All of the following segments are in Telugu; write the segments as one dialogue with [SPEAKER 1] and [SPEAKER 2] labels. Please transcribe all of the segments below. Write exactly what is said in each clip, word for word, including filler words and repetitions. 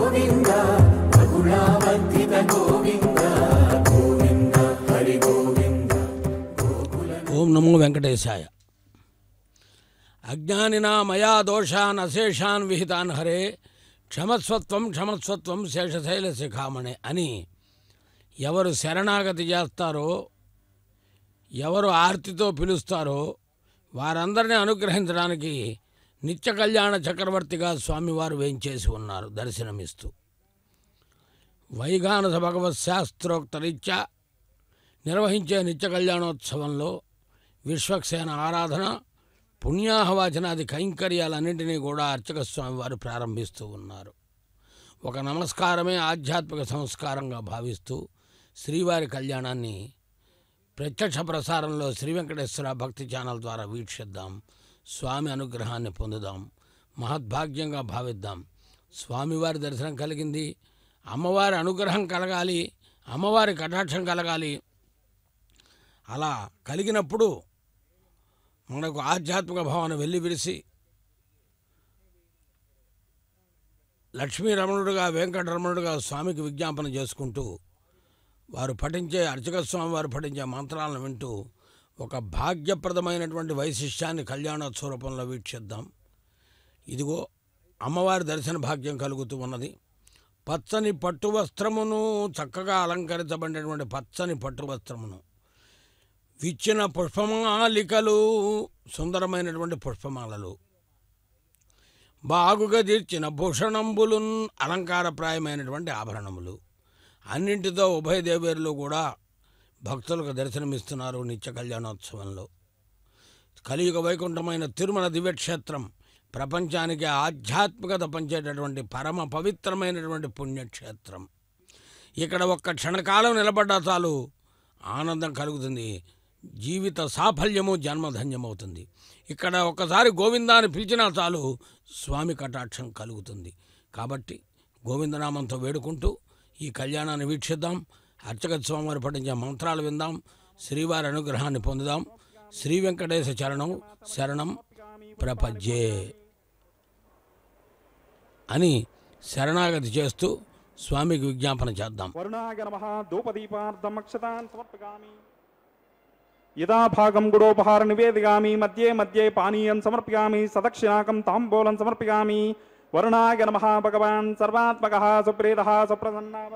[SPEAKER 1] గోవింద రఘుళావర్ధిత గోవింద గోవింద హరి గోవింద.
[SPEAKER 2] ఓం నమో వెంకటేశాయ. అజ్ఞానినా మయా దోషాన్ అశేషాన్ విహితాన్ హరే క్షమస్వత్వం క్షమస్వత్వం శేషశైల శిఖామణి అని ఎవరు శరణాగతి చేస్తారో, ఎవరు ఆర్తితో పిలుస్తారో వారందరినీ అనుగ్రహించడానికి నిత్య కళ్యాణ చక్రవర్తిగా స్వామివారు వేంచేసి ఉన్నారు దర్శనమిస్తూ. వైఘానస భగవత్ శాస్త్రోక్తరీత్యా నిర్వహించే నిత్య కళ్యాణోత్సవంలో విశ్వక్సేన ఆరాధన, పుణ్యాహవాచనాది కైంకర్యాలన్నింటినీ కూడా అర్చక స్వామి వారు ప్రారంభిస్తూ ఉన్నారు. ఒక నమస్కారమే ఆధ్యాత్మిక సంస్కారంగా భావిస్తూ శ్రీవారి కళ్యాణాన్ని ప్రత్యక్ష ప్రసారంలో శ్రీ వెంకటేశ్వర భక్తి ఛానల్ ద్వారా వీక్షిద్దాం. స్వామి అనుగ్రహాన్ని పొందుదాం, మహద్భాగ్యంగా భావిద్దాం. స్వామివారి దర్శనం కలిగింది, అమ్మవారి అనుగ్రహం కలగాలి, అమ్మవారి కటాక్షం కలగాలి. అలా కలిగినప్పుడు మనకు ఆధ్యాత్మిక భావన వెళ్ళి విరిసి లక్ష్మీరమణుడుగా వెంకటరమణుడుగా స్వామికి విజ్ఞాపన చేసుకుంటూ వారు పఠించే అర్చక స్వామి వారు పఠించే మంత్రాలను వింటూ ఒక భాగ్యప్రదమైనటువంటి వైశిష్యాన్ని కళ్యాణోత్సవ రూపంలో వీక్షిద్దాం. ఇదిగో అమ్మవారి దర్శన భాగ్యం కలుగుతూ ఉన్నది. పచ్చని పట్టు వస్త్రమును, చక్కగా అలంకరించబడినటువంటి పచ్చని పట్టు వస్త్రమును, విచ్చిన పుష్పమాలికలు, సుందరమైనటువంటి పుష్పమాలలు, బాగుగా తీర్చిన భూషణంబులు, అలంకారప్రాయమైనటువంటి ఆభరణములు, అన్నింటితో ఉభయ దేవేరులు కూడా భక్తులకు దర్శనమిస్తున్నారు నిత్య కళ్యాణోత్సవంలో. కలియుగ వైకుంఠమైన తిరుమల దివ్యక్షేత్రం ప్రపంచానికి ఆధ్యాత్మికత పంచేటటువంటి పరమ పవిత్రమైనటువంటి పుణ్యక్షేత్రం. ఇక్కడ ఒక్క క్షణకాలం నిలబడ్డా చాలు ఆనందం కలుగుతుంది, జీవిత సాఫల్యము జన్మధన్యమవుతుంది. ఇక్కడ ఒక్కసారి గోవిందాన్ని పిలిచినా చాలు స్వామి కటాక్షం కలుగుతుంది. కాబట్టి గోవిందనామంతో వేడుకుంటూ ఈ కళ్యాణాన్ని వీక్షిద్దాం. అర్చక స్వామివారు పఠించే మంత్రాలు విందాం, శ్రీవారి అనుగ్రహాన్ని పొందుదాం. శ్రీ వెంకటేశ చరణం శరణం ప్రపజ్యే అని శరణాగతి చేస్తూ స్వామికి విజ్ఞాపన చేద్దాం.
[SPEAKER 3] యదా భాగం గుడోపహార నివేదిగామి మధ్యే మధ్యే పానీయం సమర్పయామి సదక్షిణాకం తాంబూలం సమర్పయామి. వరుణాయ నమః భగవాన్ సర్వాత్మకః సుప్రీతః సుప్రసన్నః.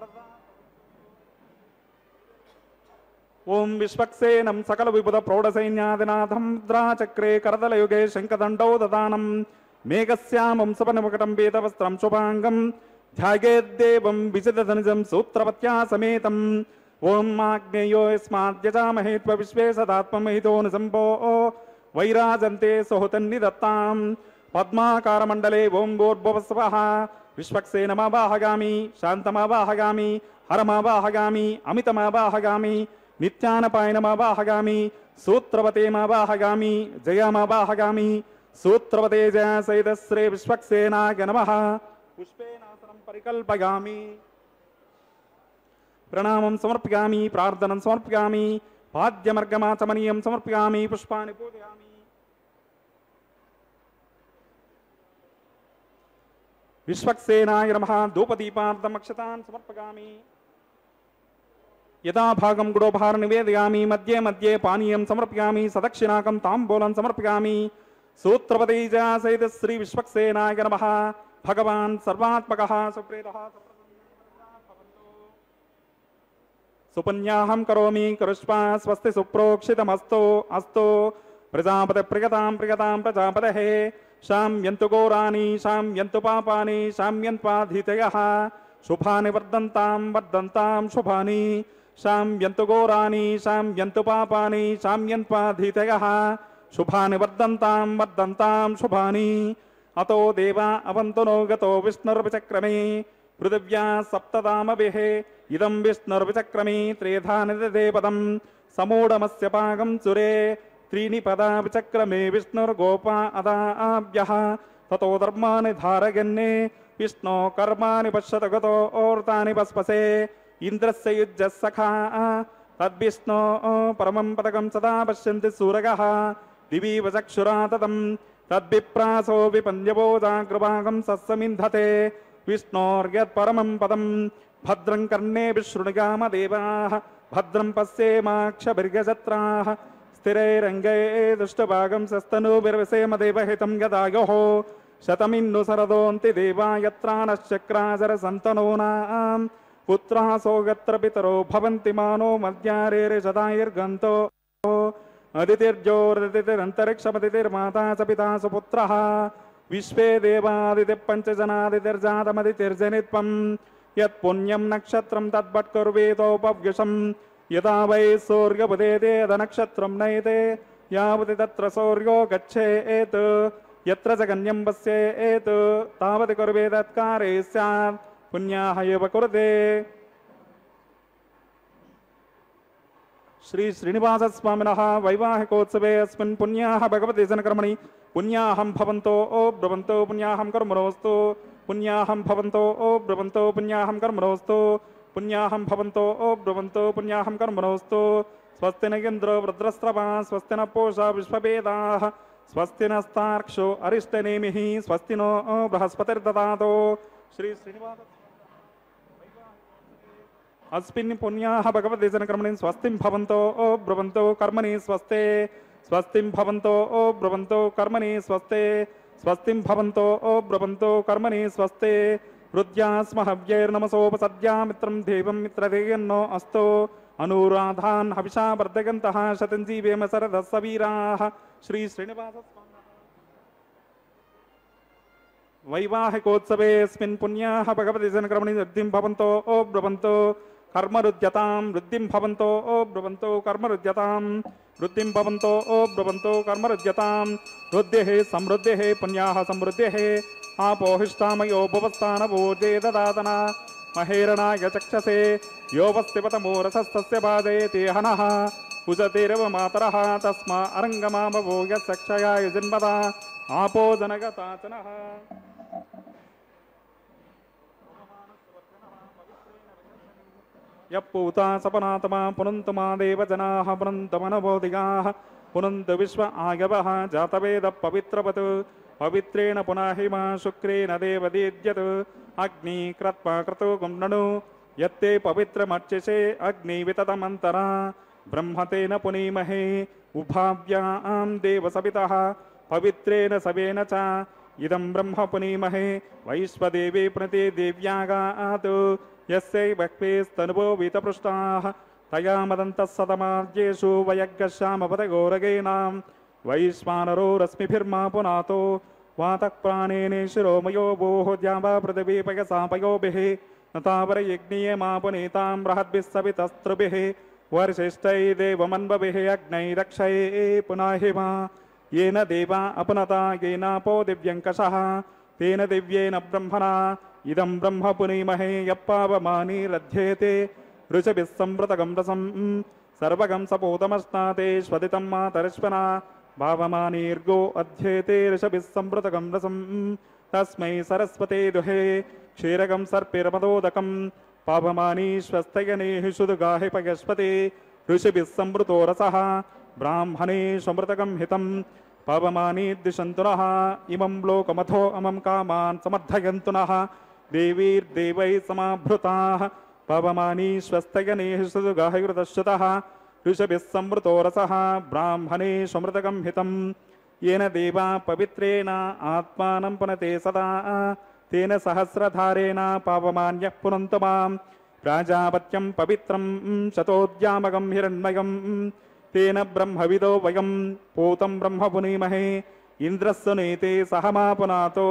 [SPEAKER 3] ఓం విశ్వక్సేనం సకల విబుధ ప్రౌఢసైన్యాదినాథం ముద్రాచక్రే కరదలయుగే శంఖదండౌ దదానం మేఘశ్యామం సుపర్ణమకుటం పీతవస్త్రం శుభాంగం ధ్యాయేద్దేవం విజితధనుజం సూత్రపత్యా సమేతం. ఓం ఆగ్నేయో యస్మాద్యజామహే త్వ విశ్వే సదాత్మమహితోనుసంభో వైరాజంతే సుహుతన్నిదత్తాం. పద్మాకారమండలే ఓం భూర్భువస్వః. విశ్వక్సేనమావాహగామి శాంతమావాహగామి హరమావాహగామి అమితమావాహగామి నిత్యానపాయనమావాహగామి సూత్రవతేమావాహగామి జయమావాహగామి. సూత్రవతే జయ సహిత శ్రీ విశ్వక్సేనాయ నమః. పుష్పేనాసనం పరికల్పయామి. ప్రణామం సమర్పయామి, ప్రార్థనం సమర్పయామి, పాద్యమర్గమాచమనీయం సమర్పయామి, పుష్పాన్ని పూజయామి. విశ్వక్సేనాయ నమః. ధూపదీపార్థమక్షతాన్ సమర్పయామి. యథా భాగం గుడోపహార నివేదయామి మధ్యే మధ్యే పానీయం సమర్పయామి సదక్షిణాకం తాంబూలం సమర్పయామి. సూత్రపదే సహిత శ్రీ విశ్వక్సేనాయ నమః. భగవాన్ సర్వాత్మకః సుప్రీతః సుపుణ్యాహం కరోమి కరుష్వా స్వస్తి సుప్రోక్షితమస్తు అస్తు. ప్రజాపతి ప్రియతాం ప్రియతాం ప్రజాపతయే. శామ్యంతు ఘోరాని శామ్యంతు పాపాని శామ్యంత్వాధితయః. శుభాని వర్ధంతాం వర్ధంతాం శుభాని. శామ్యంతు ఘోరాని శామ్యంతు పాపాని శామ్యంత్వాధితయః. శుభాని వర్ధంతాం వర్ధంతాం శుభాని. అతో దేవా అవంతు నో గతో విష్ణుర్విచక్రమే. పృథివ్యా సప్తదామభిః ఇదం విష్ణుర్విచక్రమే. త్రేధా నిదదే పదం సమూఢమస్య పాగం సురే. త్రీణి పదా విచక్రమే విష్ణుర్గోపా అదాభ్యః. తతో ధర్మాని ధారయన్నే విష్ణో కర్మాని పశ్యత గతో ఓర్తాని పస్పసే. ఇంద్రస్య యుజ్యః సఖా తద్విష్ణో పరమం పదకం సదా పశ్యంతి సూరగః. దివీవ చక్షురా తతం తద్విప్రాసో విపంద్యవో జాగృభాగం సస్సమింధతే. विष्णोर्यत्परमं पदं भद्रं कर्णेभिः शृणुयामदेवाः भद्रं पश्येमाक्षभिर्गजत्राः स्थिरैरङ्गैः दुष्टभागं सस्तनूभिर्विसेम देवहितं यदायुः शतमिन्नु सरदोऽन्ति देवा यत्रानश्चक्राजरसन्तनूनां पुत्राः सौगत्र पितरो भवन्ति मानो मद्यारेर्जदायैर्गन्तो अदितिर्जोरदितिरन्तरिक्षमदितिर्माता च पिता सुपुत्रः विश्वे देवादितिः पञ्चजनादितिर्जातमदितिर्जनित्वं यत्पुण्यं नक्षत्रं तद्वट्कुर्वेतोपव्युषं यदा वै सूर्योपदेते तदनक्षत्रं नयते यावति तत्र सूर्यो गच्छेत् यत्र च गण्यं पश्येत् तावत् कुर्वे तत्कारे स्यात् पुण्याः एव कुरुते। श्री श्रीनिवासस्वामिनः वैवाहिकोत्सवे अस्मिन् पुण्याः भगवते जनकर्मणि पुण्याहं भवन्तो ओ ब्रुवन्तो पुण्याहं कर्मणोऽस्तु पुण्याहं भवन्तो ओ ब्रुवन्तो पुण्याहं कर्मणोऽस्तु पुण्याहं भवन्तो ओ ब्रुवन्तो पुण्याहं कर्मणोऽस्तु स्वस्ति न इन्द्रो वृद्रस्रवा स्वस्ति न पूषा विश्ववेदाः स्वस्ति नस्तार्क्ष्यो अरिष्टनेमिः स्वस्ति नो बृहस्पतिर्ददातु। श्री श्रीनिवास अस्मिन् पुण्याः भगवते जनकर्मणि स्वस्तिं भवन्तो ओ ब्रुवन्तो कर्मणि स्वस्ते स्वस्तिं भवन्तो ओ ब्रुवन्तो कर्मणि स्वस्ते स्वस्तिं भवन्तो ओ ब्रुवन्तो कर्मणि स्वस्ते हृद्यास्महव्यैर्नमसोपसद्या मित्रं देवं मित्रदेयन्नो अस्तु अनुराधान् हविषा वर्धयन्तः शतं जीवेम शरदः सवीराः। श्री श्रीनिवास वैवाहिकोत्सवेऽस्मिन् पुण्याः भगवते जनकर्मणि वृद्धिं भवन्तो ओ ब्रुवन्तो कर्मरुद्यतां वृद्धिं भवन्तो ओ ब्रुवन्तो कर्मरुद्यतां वृद्धिं भवन्तो ओ ब्रुवन्तो कर्मरुद्यतां वृद्धिः समृद्धिः पुण्याः समृद्धिः आपोहिष्ठामयो भुवस्तानभोजे ददातना महेरणाय चक्षसे योऽवस्तिपतमोरसस्तस्य बाधयते हनः उजतिरव मातरः तस्मा अरङ्गमामभो यत्सक्षयाय जन्मदा आपो जनगताचनः। यपूता सपनातमा पुनन्तमा देवजनाः पुनन्तमनबोधिगाः पुनन्त विश्व आगवः जातवेद पवित्रवत् पवित्रेण पुनः हिमा शुक्रेण देवदीद्यत् अग्नि क्रत्वा क्रतो गुण्डनु यत्ते पवित्रमर्चिषे अग्निविततमन्तरा ब्रह्मतेन पुनीमहे उभाव्यां देवसवितः पवित्रेण सवेन च इदं ब्रह्म पुनीमहे वैश्वदेवी प्रति देव्यागात् यस्यै बह्वीस्तनुभो वीतपृष्टाः तया मदन्तः सतमाद्येषु वयग्गश्यामपदगोरगेणां वैश्वानरो रश्मिभिर्मा पुनातो वातः प्राणेने शिरोमयो भोः द्यावा पृथिवी पयसापयोभिः नतावरयज्ञीयमा पुनीतां बृहद्भिः सवितस्त्रुभिः वर्षिष्ठै देवमन्वभिः अग्नै रक्षये पुनाहिमा येन देवा अपनता येनापो दिव्यङ्कषः तेन दिव्येन ब्रह्मणा इदं ब्रह्म पुनीमहे यप्पावमानीरध्येते ऋषभिः संवृतगं रसं सर्वगं सपोतमस्नाते स्वदितं मातरिष्वना भावमानीर्गो अध्येते ऋषभिः संवृतगं रसं तस्मै सरस्वते दुहे क्षीरगं सर्पिरमदोदकं पावमानीश्वस्तयनेः शुदुगाहि पयस्पते ऋषिभिः संवृतो रसः ब्राह्मणे समृतगं हितं पावमानी दिशन्तु नः इमं लोकमथो अमं कामान् समर्थयन्तु नः देवीर्देवैः समाभृताः पावमानी स्वस्तयनेः सुदुगाहि कृतश्रुतः ऋषभिः संवृतो रसः ब्राह्मणे समृतगं हितं येन देवा पवित्रेण आत्मानं पुनते सदा तेन सहस्रधारेण पावमान्यः पुनन्तु मां प्राजापत्यं पवित्रं शतोद्यामगं हिरण्मयं तेन ब्रह्मविदो वयं पूतं ब्रह्म पुनीमहे इन्द्रस्य नीते सह मा पुनातो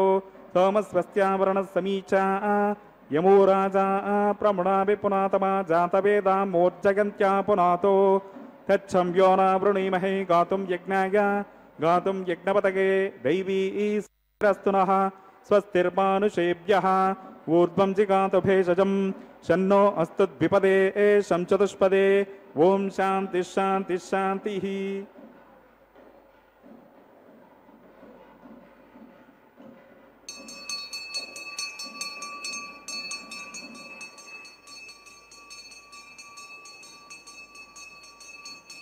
[SPEAKER 3] सोमस्वस्त्यावरणसमीचा यमो राजा प्रमुणाभि पुनातमा जातवेदा मोर्जयन्त्या पुनातो तच्छं यो न वृणीमहे गातुं यज्ञाय गातुं यज्ञपतगे दैवी स्तु नः स्वस्तिर्मानुषेभ्यः ऊर्ध्वं जिगातु भेषजं शन्नो अस्तुद्विपदे शं चतुष्पदे ओम शांति शांति शांति ही।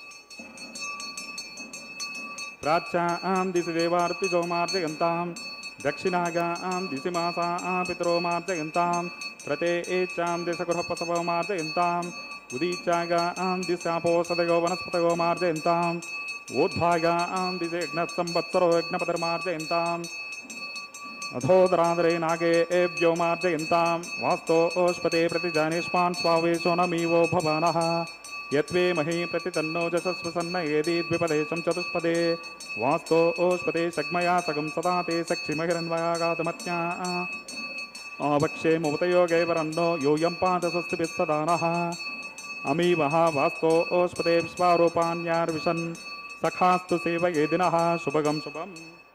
[SPEAKER 3] प्राच्यां दिशि देवार्ति सोमार्जयन्तां दक्षिणागां दिशिमासां पितरो मार्जयन्तां प्रते एच्चां दिशगृहपसवो मार्जयन्ताम् उदीच्चागां दिशापो सदयो वनस्पतयो मार्जयन्ताम् ऊर्ध्वागां दिशे यज्ञसंवत्सरो यज्ञपतिर्मार्जयन्ताम् अथोदरादरे नागे एभ्यो मार्जयन्तां वास्तो ओष्पते प्रतिजानेष्मान् स्वावेशो नमीवो भवानः यत्वे मही प्रतितन्नो जशस्वसन्न येदीद्विपदेशं चतुष्पदे वास्तो ओष्पते शग्मया सगं सदा ते सक्षिमहिरन्वयागातमत्या आवक्षे मुपतयोगे वरन्नो यूयं पादस्वस्तिभिस्तदानः अमीवः वास्तो ओष्पते विश्वारूपाण्यार्विशन् सखास्तु सेवयेदिनः शुभगं शुभम्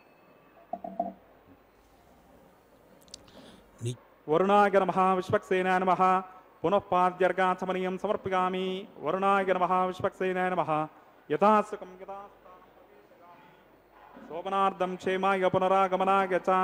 [SPEAKER 3] वरुणाय नमः विश्वक्सेनाय नमः पुनः पाद्यर्गाचमनीयं समर्पयामि वरुणाय नमः विश्वक्सेनाय नमः यथासुखं यथास्थानं प्रवेशयामि शोभनार्थं क्षेमाय पुनरागमनाय च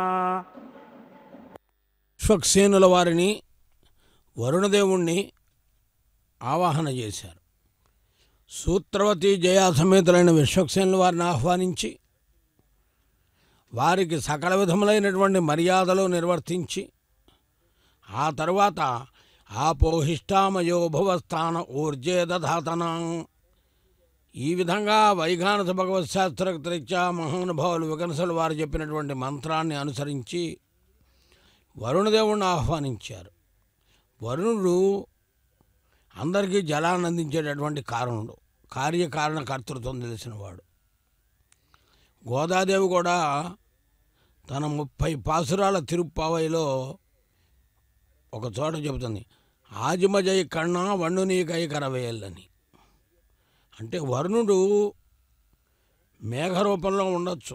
[SPEAKER 2] విశ్వక్సేనుల వారిని వరుణదేవుణ్ణి ఆవాహన చేశారు. సూత్రవతి జయా సమేతులైన విశ్వక్సేనుల వారిని ఆహ్వానించి వారికి సకల విధములైనటువంటి మర్యాదలు నిర్వర్తించి ఆ తరువాత ఆపోహిష్టామయో భువస్థాన ఊర్జే దధాతనం ఈ విధంగా వైఘానస భగవత్ శాస్త్రరీత్యా మహానుభావులు వికనసులు వారు చెప్పినటువంటి మంత్రాన్ని అనుసరించి వరుణదేవుణ్ణి ఆహ్వానించారు. వరుణుడు అందరికీ జలాన్ని అందించేటటువంటి కారణుడు, కార్యకారణ కర్తృత్వం తెలిసినవాడు. గోదాదేవి కూడా తన ముప్పై పాసురాల తిరుప్పావైలో ఒక చోట చెబుతుంది, ఆజిమజై కన్నా వన్ను నీకై కరవేయాలని. అంటే వరుణుడు మేఘరూపంలో ఉండొచ్చు,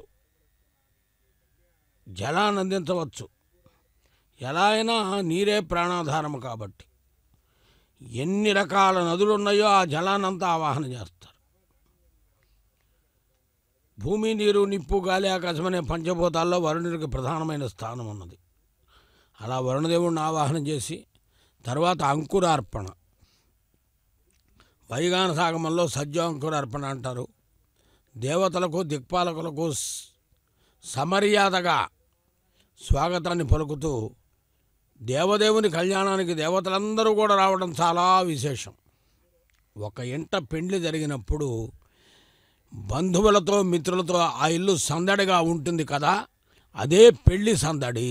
[SPEAKER 2] జలాన్ని అందించవచ్చు, ఎలా అయినా నీరే ప్రాణాధారము కాబట్టి ఎన్ని రకాల నదులు ఉన్నాయో ఆ జలాన్నంతా ఆవాహన చేస్తారు. భూమి, నీరు, నిప్పు, గాలి, ఆకాశం అనే పంచభూతాల్లో వరుణుడికి ప్రధానమైన స్థానం ఉన్నది. అలా వరుణదేవుడిని ఆవాహన చేసి తర్వాత అంకురార్పణ, వైగాన సాగమంలో సజ్జాంకురార్పణ అంటారు. దేవతలకు దిక్పాలకులకు సమర్యాదగా స్వాగతాన్ని పలుకుతూ దేవదేవుని కళ్యాణానికి దేవతలందరూ కూడా రావడం చాలా విశేషం. ఒక ఇంట పెండ్లి జరిగినప్పుడు బంధువులతో మిత్రులతో ఆ ఇల్లు సందడిగా ఉంటుంది కదా, అదే పెళ్లి సందడి.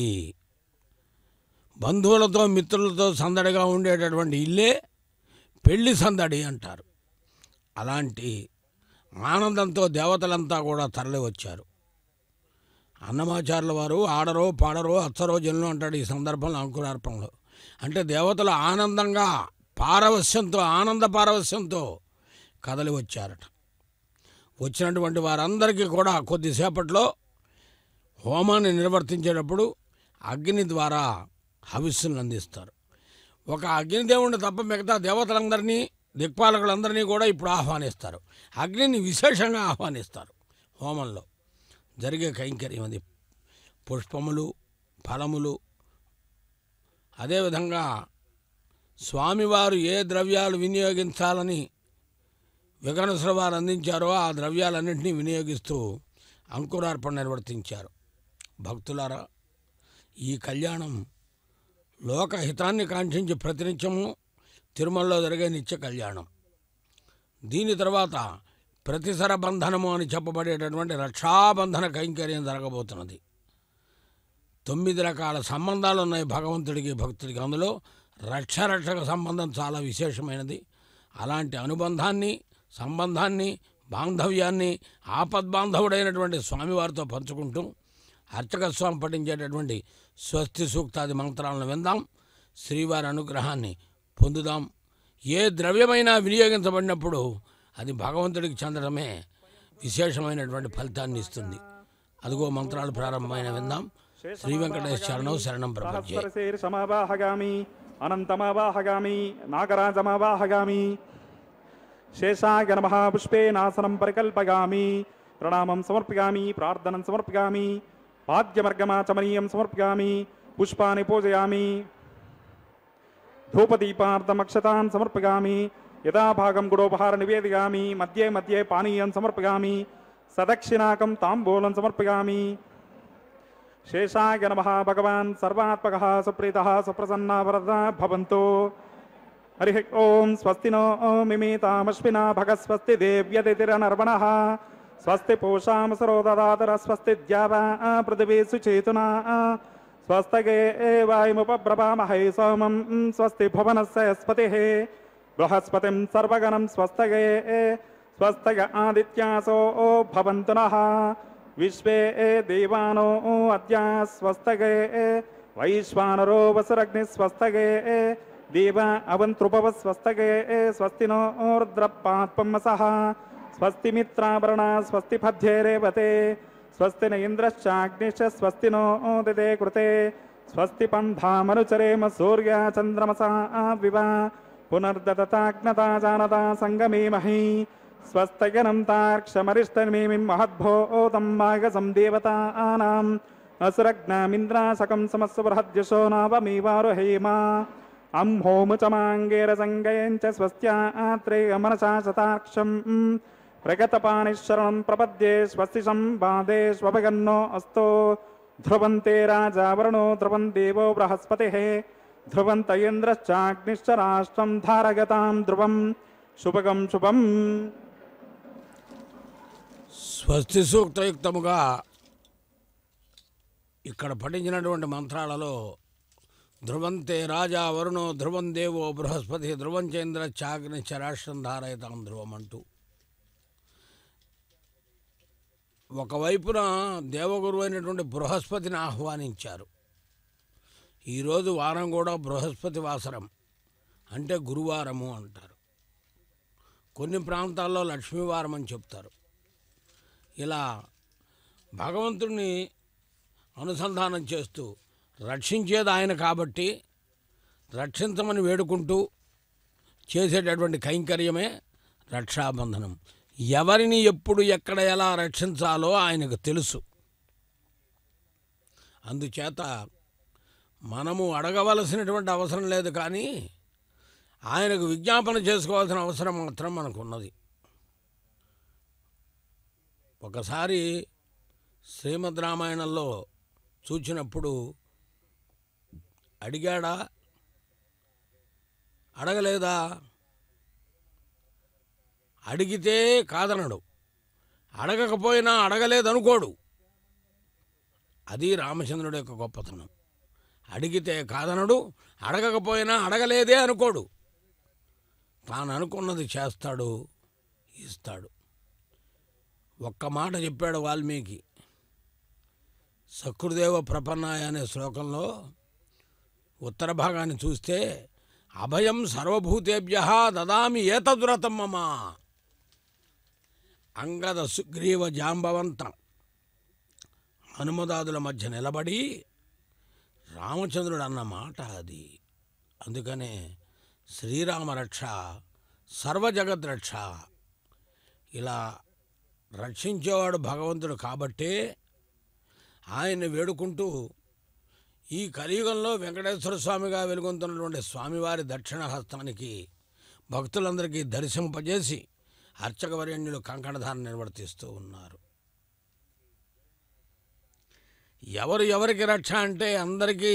[SPEAKER 2] బంధువులతో మిత్రులతో సందడిగా ఉండేటటువంటి ఇల్లే పెళ్లి సందడి అంటారు. అలాంటి ఆనందంతో దేవతలంతా కూడా తరలి వచ్చారు. అన్నమాచార్యుల వారు ఆడరో పాడరో అచ్చరో జనులు అంటాడు ఈ సందర్భంలో అంకురార్పణలో. అంటే దేవతలు ఆనందంగా పారవస్యంతో ఆనంద పారవస్యంతో కదలి వచ్చారట. వచ్చినటువంటి వారందరికీ కూడా కొద్దిసేపట్లో హోమాన్ని నిర్వర్తించేటప్పుడు అగ్ని ద్వారా హవిస్సులను అందిస్తారు. ఒక అగ్నిదేవుడిని తప్ప మిగతా దేవతలందరినీ దిక్పాలకులందరినీ కూడా ఇప్పుడు ఆహ్వానిస్తారు. అగ్నిని విశేషంగా ఆహ్వానిస్తారు. హోమంలో జరిగే కైంకర్యం అది. పుష్పములు, ఫలములు, అదేవిధంగా స్వామివారు ఏ ద్రవ్యాలు వినియోగించాలని వికనసుల వారు అందించారో ఆ ద్రవ్యాలన్నింటినీ వినియోగిస్తూ అంకురార్పణ నిర్వర్తించారు. భక్తులారా, ఈ కళ్యాణం లోకహితాన్ని కాంక్షించి ప్రతినిత్యము తిరుమలలో జరిగే నిత్య కళ్యాణం. దీని తర్వాత ప్రతిసర బంధనము అని చెప్పబడేటటువంటి రక్షాబంధన కైంకర్యం జరగబోతున్నది. తొమ్మిది రకాల సంబంధాలు ఉన్నాయి భగవంతుడికి భక్తుడికి. అందులో రక్షరక్షక సంబంధం చాలా విశేషమైనది. అలాంటి అనుబంధాన్ని, సంబంధాన్ని, బాంధవ్యాన్ని ఆపద్బాంధవుడైనటువంటి స్వామివారితో పంచుకుంటూ అర్చక స్వామి పఠించేటటువంటి స్వస్తి సూక్తాది మంత్రాలను విందాం, శ్రీవారి అనుగ్రహాన్ని పొందుదాం. ఏ ద్రవ్యమైనా వినియోగించబడినప్పుడు అది భగవంతుడికి చెందడమే విశేషమైనటువంటి ఫలితాన్ని ఇస్తుంది. అదిగో మంత్రాలు ప్రారంభమైన విందాం. శ్రీ వెంకటేశ్వర శరణం శరణం ప్రపంచే.
[SPEAKER 3] సమావాహగామి అనంతమావాహగామి నాగరాజమావాహగామి శేషాయ నమః పుష్పేనాసనం పరికల్పయామి ప్రణామం సమర్పయామి ప్రార్థనం సమర్పయామి పాద్యమర్గమాచమనీయం సమర్పయామి పుష్పాన్ని పూజయామి ధూపదీపార్థమక్షతాన్ సమర్పయామి యథాభాగం గుడోపహార నివేదయామి మధ్యే మధ్యే పానీయం సమర్పయామి సదక్షిణాకం తాంబూలం సమర్పయామి शेषाय नमः भगवान् सर्वात्मकः सुप्रीतः सुप्रसन्नः वरदः भवन्तु हरिः ओं स्वस्ति नो मिमीतामश्विना भगस्वस्ति देव्यतिथिरनर्वणः स्वस्ति पूषामसरो ददातर स्वस्ति द्यावा पृथिवी सुचेतुना स्वस्तगे वायुमुपब्रवामहे सोमं स्वस्ति भुवनस्य स्पतिः बृहस्पतिं सर्वगणं स्वस्तगे स्वस्तग आदित्यासो भवन्तु नः विश्वे देवानो अद्या स्वस्तगे वैश्वानरो वसुरग्निः स्वस्तगे देव अवन्तृपव स्वस्तगे स्वस्ति नो रुद्रपात्पम्मसः स्वस्ति मित्रावरणा स्वस्ति पद्ये रेवते स्वस्ति न इन्द्रश्चाग्निश्च स्वस्ति नो दिते कृते स्वस्ति पन्थामनुचरेम सूर्या चन्द्रमसा विवा पुनर्दत्ताग्नता जानता सङ्गमेमहि स्वस्तगनं तार्क्षमरिष्टमीमिं महद्भूतं मागसं देवतानाम् असुरग्नामिन्द्रासकं समस्व बृहद्यशो नावमीवारुहेम अं होमुचमाङ्गेरसङ्गयञ्च स्वस्त्यात्रेयमनसा शताक्षं प्रगतपाणिशरणं प्रपद्ये स्वस्ति संवादे स्वभगन्नो अस्तो ध्रुवन्ते राजावरणो ध्रुवन् देवो बृहस्पतिः ध्रुवन्त इन्द्रश्चाग्निश्च राष्ट्रं धारगतां ध्रुवं शुभगं शुभं
[SPEAKER 2] స్వస్తి సూక్తయుక్తముగా ఇక్కడ పఠించినటువంటి మంత్రాలలో ధ్రువంతే రాజా వరుణో ధ్రువం దేవో బృహస్పతి ధ్రువం చంద్ర చాగ్ని చరాష్ట్రం ధారయతాం ధ్రువం అంటూ ఒకవైపున దేవగురువు అయినటువంటి బృహస్పతిని ఆహ్వానించారు. ఈరోజు వారం కూడా బృహస్పతి వాసరం అంటే గురువారము అంటారు. కొన్ని ప్రాంతాల్లో లక్ష్మీవారం అని చెప్తారు. ఇలా భగవంతుడిని అనుసంధానం చేస్తూ రక్షించేది ఆయన కాబట్టి రక్షించమని వేడుకుంటూ చేసేటటువంటి కైంకర్యమే రక్షాబంధనం. ఎవరిని ఎప్పుడు ఎక్కడ ఎలా రక్షించాలో ఆయనకు తెలుసు. అందుచేత మనము అడగవలసినటువంటి అవసరం లేదు, కానీ ఆయనకు విజ్ఞాపన చేసుకోవాల్సిన అవసరం మాత్రం మనకున్నది. ఒకసారి శ్రీమద్ రామాయణంలో చూచినప్పుడు అడిగాడా అడగలేదా? అడిగితే కాదనడు, అడగకపోయినా అడగలేదనుకోడు. అది రామచంద్రుడి యొక్క గొప్పతనం. అడిగితే కాదనడు, అడగకపోయినా అడగలేదే అనుకోడు. తాను అనుకున్నది చేస్తాడు, ఇస్తాడు. ఒక్క మాట చెప్పాడు వాల్మీకి. సకృదేవ ప్రపన్నాయ అనే శ్లోకంలో ఉత్తర భాగాన్ని చూస్తే అభయం సర్వభూతేభ్య దదామి ఏతదురతం మమ. అంగద సుగ్రీవ జాంబవంతం హనుమదాదుల మధ్య నిలబడి రామచంద్రుడు అన్న మాట అది. అందుకనే శ్రీరామ రక్ష సర్వజగద్రక్ష. ఇలా రక్షించేవాడు భగవంతుడు కాబట్టే ఆయన్ని వేడుకుంటూ ఈ కలియుగంలో వెంకటేశ్వర స్వామిగా వెలుగొందుతున్నటువంటి స్వామివారి దక్షిణ హస్తానికి భక్తులందరికీ దర్శింపజేసి అర్చకవర్యణ్యులు కంకణధారణ నిర్వర్తిస్తూ ఉన్నారు. ఎవరు ఎవరికి రక్ష అంటే అందరికీ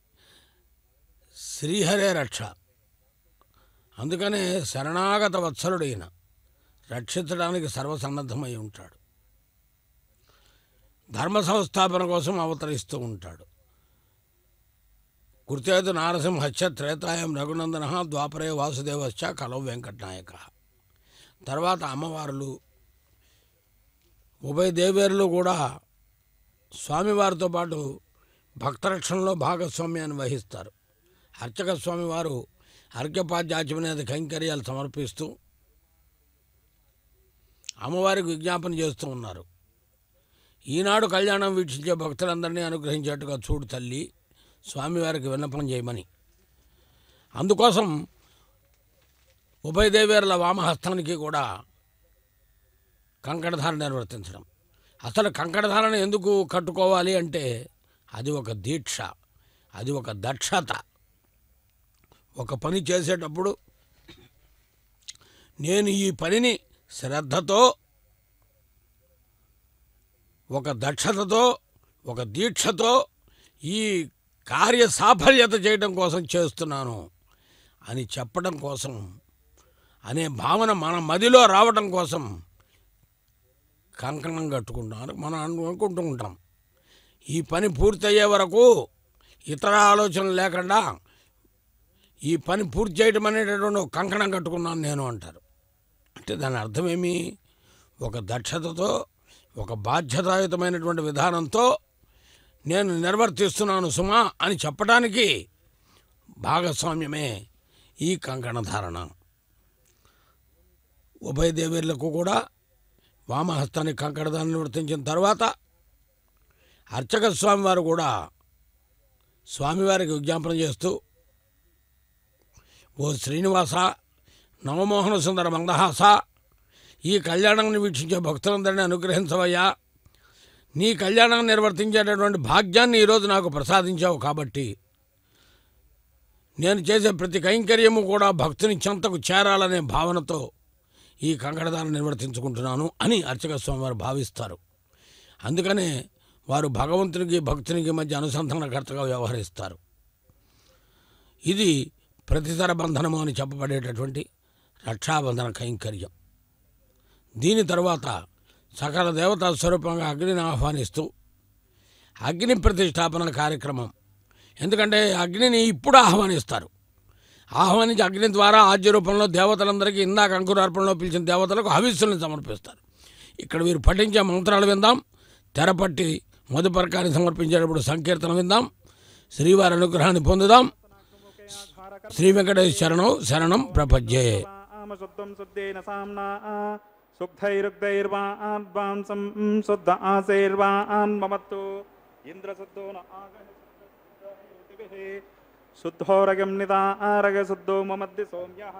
[SPEAKER 2] శ్రీహరే రక్ష. అందుకనే శరణాగత వత్సలుడైన రక్షించడానికి సర్వసన్నద్ధమై ఉంటాడు. ధర్మ సంస్థాపన కోసం అవతరిస్తూ ఉంటాడు. కృతేతు నారసింహస్య త్రేతాయం రఘునందన ద్వాపరే వాసుదేవశ్చ కలౌ వెంకటనాయక. తర్వాత అమ్మవార్లు ఉభయ దేవేరులు కూడా స్వామివారితో పాటు భక్తరక్షణలో భాగస్వామ్యాన్ని వహిస్తారు. అర్చక స్వామివారు అర్ఘ్యపాద్యాచమనేది కైంకర్యాలు సమర్పిస్తూ అమ్మవారికి విజ్ఞాపన చేస్తూ ఉన్నారు. ఈనాడు కళ్యాణం వీక్షించే భక్తులందరినీ అనుగ్రహించేట్టుగా చూడు తల్లి, స్వామివారికి విన్నపం చేయమని. అందుకోసం ఉభయ దేవేరుల వామహస్తానికి కూడా కంకణధారణ నిర్వర్తించడం. అసలు కంకణధారణ ఎందుకు కట్టుకోవాలి అంటే అది ఒక దీక్ష, అది ఒక దక్షత. ఒక పని చేసేటప్పుడు నేను ఈ పనిని శ్రద్ధతో ఒక దక్షతతో ఒక దీక్షతో ఈ కార్య సాఫల్యత చేయడం కోసం చేస్తున్నాను అని చెప్పడం కోసం అనే భావన మన మదిలో రావడం కోసం కంకణం కట్టుకుంటారు. మనం అనుకుంటూ ఉంటాం ఈ పని పూర్తయ్యే వరకు ఇతర ఆలోచనలు లేకుండా ఈ పని పూర్తి చేయడం అనేటటువంటి ఒక కంకణం కట్టుకున్నాను నేను అంటారు. అంటే దాని అర్థమేమి? ఒక దక్షతతో ఒక బాధ్యతాయుతమైనటువంటి విధానంతో నేను నిర్వర్తిస్తున్నాను సుమా అని చెప్పడానికి భాగస్వామ్యమే ఈ కంకణ ధారణ. ఉభయ దేవేర్లకు కూడా వామహస్తానికి కంకణదాన్ని నిర్వర్తించిన తర్వాత అర్చక స్వామివారు కూడా స్వామివారికి విజ్ఞాపన చేస్తూ, ఓ శ్రీనివాస, నవమోహన సుందర మందహాస, ఈ కళ్యాణాన్ని వీక్షించే భక్తులందరినీ అనుగ్రహించవయ్యా. నీ కళ్యాణాన్ని నిర్వర్తించేటటువంటి భాగ్యాన్ని ఈరోజు నాకు ప్రసాదించావు కాబట్టి నేను చేసే ప్రతి కైంకర్యము కూడా భక్తుని చెంతకు చేరాలనే భావనతో ఈ కంకణదానం నిర్వర్తించుకుంటున్నాను అని అర్చక స్వామివారు భావిస్తారు. అందుకనే వారు భగవంతునికి భక్తునికి మధ్య అనుసంధానకర్తగా వ్యవహరిస్తారు. ఇది ప్రతితర బంధనము అని చెప్పబడేటటువంటి రక్షాబంధన కైంకర్యం. దీని తర్వాత సకల దేవతా స్వరూపంగా అగ్నిని ఆహ్వానిస్తూ అగ్ని ప్రతిష్టాపన కార్యక్రమం. ఎందుకంటే అగ్నిని ఇప్పుడు ఆహ్వానిస్తారు. ఆహ్వానించి అగ్ని ద్వారా ఆద్య రూపంలో దేవతలందరికీ ఇందాక అంకురార్పణలో పిలిచిన దేవతలకు హవిస్సులను సమర్పిస్తారు. ఇక్కడ వీరు పఠించే మంత్రాలు విందాం. తెరపట్టి మధుపర్కాన్ని సమర్పించేటప్పుడు సంకీర్తన విందాం. శ్రీవారి అనుగ్రహాన్ని పొందుదాం. శ్రీ వెంకటేశ్వర శరణం శరణం ప్రపంచే.
[SPEAKER 3] సుగ్ధైరుగ్ధైర్వాన్వాంసం శుద్ధ ఆశైర్వాన్మమత్తు ఇంద్రశుద్ధో న ఆగహిభిః శుద్ధోరగం నిదారగ శుద్ధో మమద్ది సౌమ్యః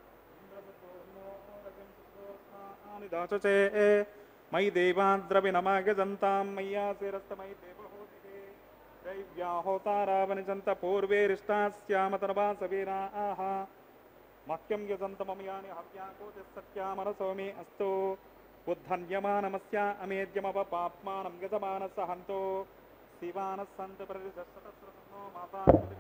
[SPEAKER 3] ఇంద్రశుద్ధోరగం మయి దేవాద్రవి నమాగజంతాం మయ్యాసిరస్తమై దేవహోతికే దైవ్యాహోతారావనిజంత పూర్వేరిష్టాస్యామతర్వాసవీరాః మహ్యం యజంతమయాని హవ్యాకోతి సత్యామనసోమి అస్తు ఉద్ధన్యమానమస్య అమేద్యమవ పాప్మానం గజమానస హంతో శివానః సంత ప్రతిశతసహస్రో మాతా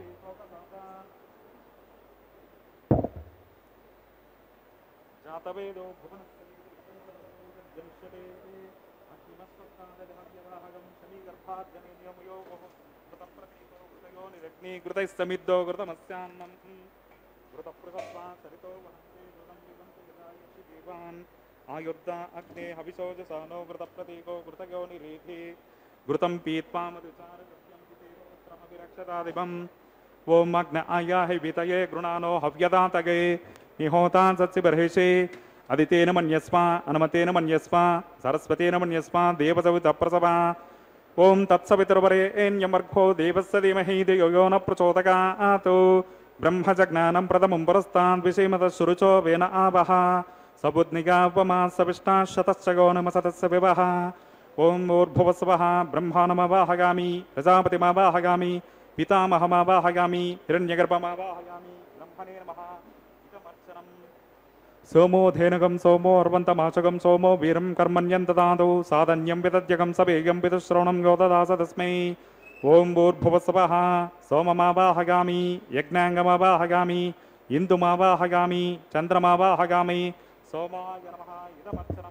[SPEAKER 3] జాతవేదో భువనస్య జంషతే అగ్నిమస్వస్థానజనవ్యవాహగం శమీగర్భార్జనేయమయో కృతప్రతీతో కృతయో నిరగ్ని కృతైస్తమిద్దో కృతమస్యాన్నం కృతప్రసత్వా సరితో వహంతే కృతం వివంతి యదాయసి దేవాన్ ఆయుర్దా అగ్నే హవిశోజసానో కృతప్రతీకో కృతయో నిరీధి కృతం పీత్వా మధుచారగత్యం విరక్షతాదివం ఓం అగ్న ఆయాహి వితయే గృణానో హవ్యదాతగే నిహోతాన్ సత్సి బర్హిషే అదితేన మన్యస్వ అనుమతేన మన్యస్వ సరస్వతేన మన్యస్వ దేవసవిత ప్రసవ ఓం తత్సవితుర్వరేణ్యమర్ఘో దేవస్య ధీమహి ధియో యో న ప్రచోదయాత్ బ్రహ్మజజ్ఞానం ప్రథమం పురస్తాద్ విషేమత శురుచో వేన ఆవహ సబుద్నిగాపమా సవిష్ణా శతశ్చగో నమ సతస్య వివహ ఓం ఊర్భువస్వః బ్రహ్మాణమవాహగామి ప్రజాపతిమవాహగామి పితామహమవాహగామి హిరణ్యగర్భమవాహగామి బ్రహ్మణే నమః ఇదమర్చనం సోమో ధేనుగం సోమో అర్వంతమాచగం సోమో వీరం కర్మణ్యం దదాతు సాధన్యం విదద్యగం సవేగం విదుశ్రవణం గోదదాస తస్మై ఓం భూర్భువస్వః సోమమావాహగామి యజ్ఞాంగమవాహగామి ఇందుమావాహగామి చంద్రమావాహగామి సోమాయ నమః ఇదమర్చనం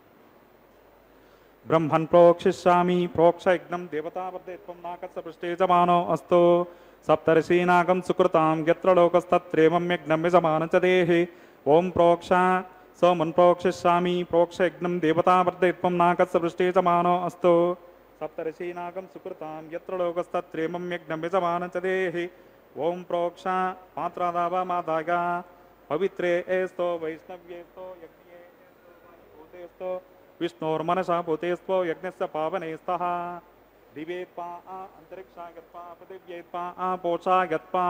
[SPEAKER 3] బ్రహ్మన్ ప్రోక్షిష్యామి ప్రోక్ష యజ్ఞం దేవతావర్ధేత్వం నాకస్య పృష్ఠే జమానో అస్తు సప్తర్షీనాగం సుకృతాం యత్ర లోకస్తత్రేమం యజ్ఞం యజమానం చ దేహి ఓం ప్రోక్ష సోమన్ ప్రోక్షిష్యామి ప్రోక్ష యజ్ఞం దేవతావర్ధేత్వం నాకస్య పృష్ఠే జమానో అస్తు సప్తర్షీనాగం సుకృతాం యత్ర లోకస్తత్రేమం యజ్ఞం యజమానం చ దేహి ఓం ప్రోక్ష పాత్రాదావామాదాయ పవిత్రే ఏస్తో వైష్ణవ్యేస్తో యజ్ఞే భూతేస్తో విష్ణోర్మనసా భూతేస్తో యజ్ఞస్య పావనేస్తః దివేత్పా అంతరిక్షాగత్పా పృథివ్యేత్పా పోషాగత్పా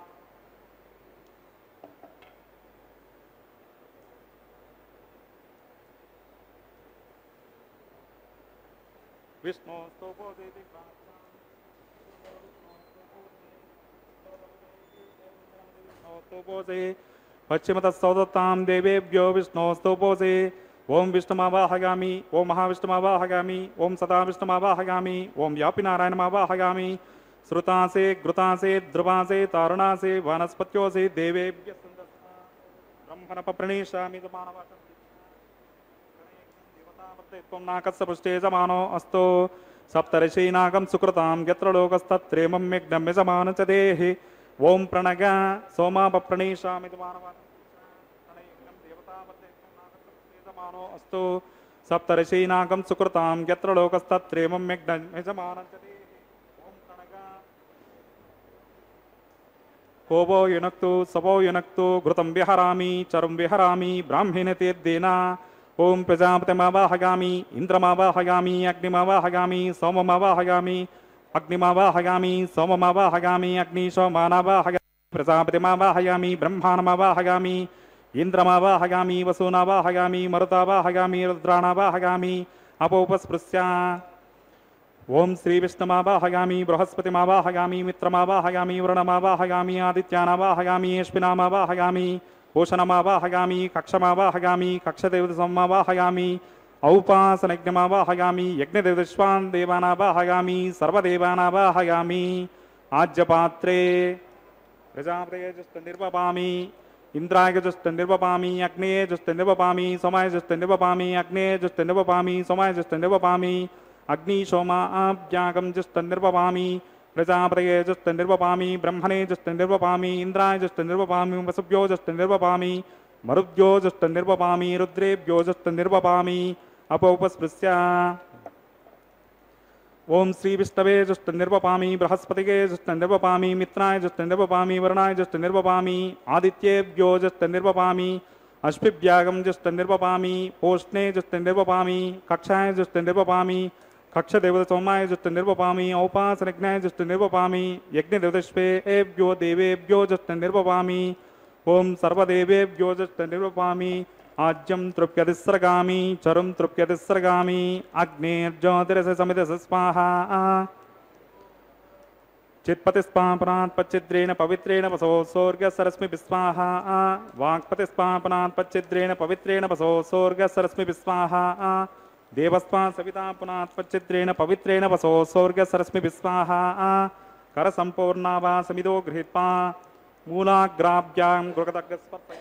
[SPEAKER 3] విష్ణోస్తో పోసేతి విష్ణోస్తో పోసే పశ్చిమతః సౌదత్తాం దేవేభ్యో విష్ణోస్తో పోసే ఓం విష్ణుమావాహగామి ఓం మహావిష్ణుమావాహగామి ఓం సదా విష్ణుమావాహగామి ఓం వ్యాపినారాయణమావాహగామి శ్రుతాసే ఘృతాసే ధ్రువాసే తారుణాసే వనస్పత్యోసే దేవేభ్య బ్రహ్మణ ప్రణీషామి నాకస్య పృష్ఠే సమానో అస్తో సప్తర్షీనాగం సుకృతాం యత్ర లోకస్తత్రేమం యజ్ఞం యజమాన చ దేహి ఓం ప్రణగ సోమాపప్రణీషామి అస్తు సప్తర్షీనాగం సుకృతాం యత్ర లోకస్తత్రేమం యజ్ఞం యజమాన చ దేహి ఓం ప్రణగ కోపో యునక్తు సపో యునక్తు ఘృతం విహరామి చరం విహరామి బ్రాహ్మణ తీర్థేన ఓం ప్రజాపతిమావాహగామి ఇంద్రమావాహగామి అగ్నిమావాహగామి సోమమావాహగామి అగ్నిమావాహగామి సోమమావాహగామి అగ్ని సోమానావాహగామి ప్రజాపతిమావాహగామి బ్రహ్మాణమావాహగామి ఇంద్రమావాహగామి వసూనావాహగామి మరుతావాహగామి రుద్రాణావాహగామి అపోపస్పృశ్య ఓం శ్రీ విష్ణుమావాహగామి బృహస్పతిమావాహగామి మిత్రమావాహగామి వరుణమావాహగామి ఆదిత్యానావాహగామి అశ్వినామావాహగామి భూషణమావాహగామి కక్షమావాహగామి కక్షదేవత సోమమావాహగామి ఔపాసనజ్ఞమావాహగామి యజ్ఞదేవశ్వాన్ దేవానావాహగామి సర్వదేవానావాహగామి ఆజ్యపాత్రే ప్రజాపతేజస్త నిర్వపామి ఇంద్రాయజస్త నిర్వపామి అగ్నేయజస్త నిర్వపామి సోమాయజస్త నిర్వపామి అగ్నేయజస్త నిర్వపామి సోమాయజస్త నిర్వపామి అగ్ని సోమాభ్యాగం జస్త నిర్వపామి ప్రజాపతయేజస్త నిర్వపామి బ్రహ్మణేజస్త నిర్వపామి ఇంద్రాయజస్త నిర్వపామి వసుభ్యోజస్త నిర్వపామి మరుభ్యోజస్త నిర్వపామి రుద్రేభ్యోజస్త నిర్వపామి అపోపస్పృశ్య ఓం శ్రీ విష్ణవేజస్త నిర్వపామి బృహస్పతియేజస్త నిర్వపామి మిత్రాయజస్త నిర్వపామి వరుణాయజస్త నిర్వపామి ఆదిత్యేభ్యోజస్త నిర్వపామి అశ్విభ్యాగం జస్త నిర్వపామి పోష్ణేజస్త నిర్వపామి కక్షాయజస్త నిర్వపామి కక్షదేవత సోమాయజస్త నిర్వపామి ఔపాసనజ్ఞాయజస్త నిర్వపామి యజ్ఞదేవతశ్వేభ్యో దేవేభ్యోజస్త నిర్వపామి ఓం సర్వదేవేభ్యోజస్త నిర్వపామి ఆజ్యం తృప్యతిస్రగామి చరం తృప్యతిస్రగామి అగ్నేర్జ్యోతిరస సమిత స్వాహ చిత్పతిస్పాపనాత్ పచ్చిద్రేణ పవిత్రేణ వసో సోర్గ సరస్మి స్వాహ వాక్పతిస్పాపనాత్ పచ్చిద్రేణ పవిత్రేణ వసో సోర్గ సరస్మి స్వాహ దేవస్వా సవితా పునాత్ పచ్చిద్రేణ పవిత్రేణ వసో సోర్గ సరస్మి స్వాహ కర సంపూర్ణావా సమిదో గృహీత్వా మూలాగ్రాభ్యాం గృహదగ్స్పర్శ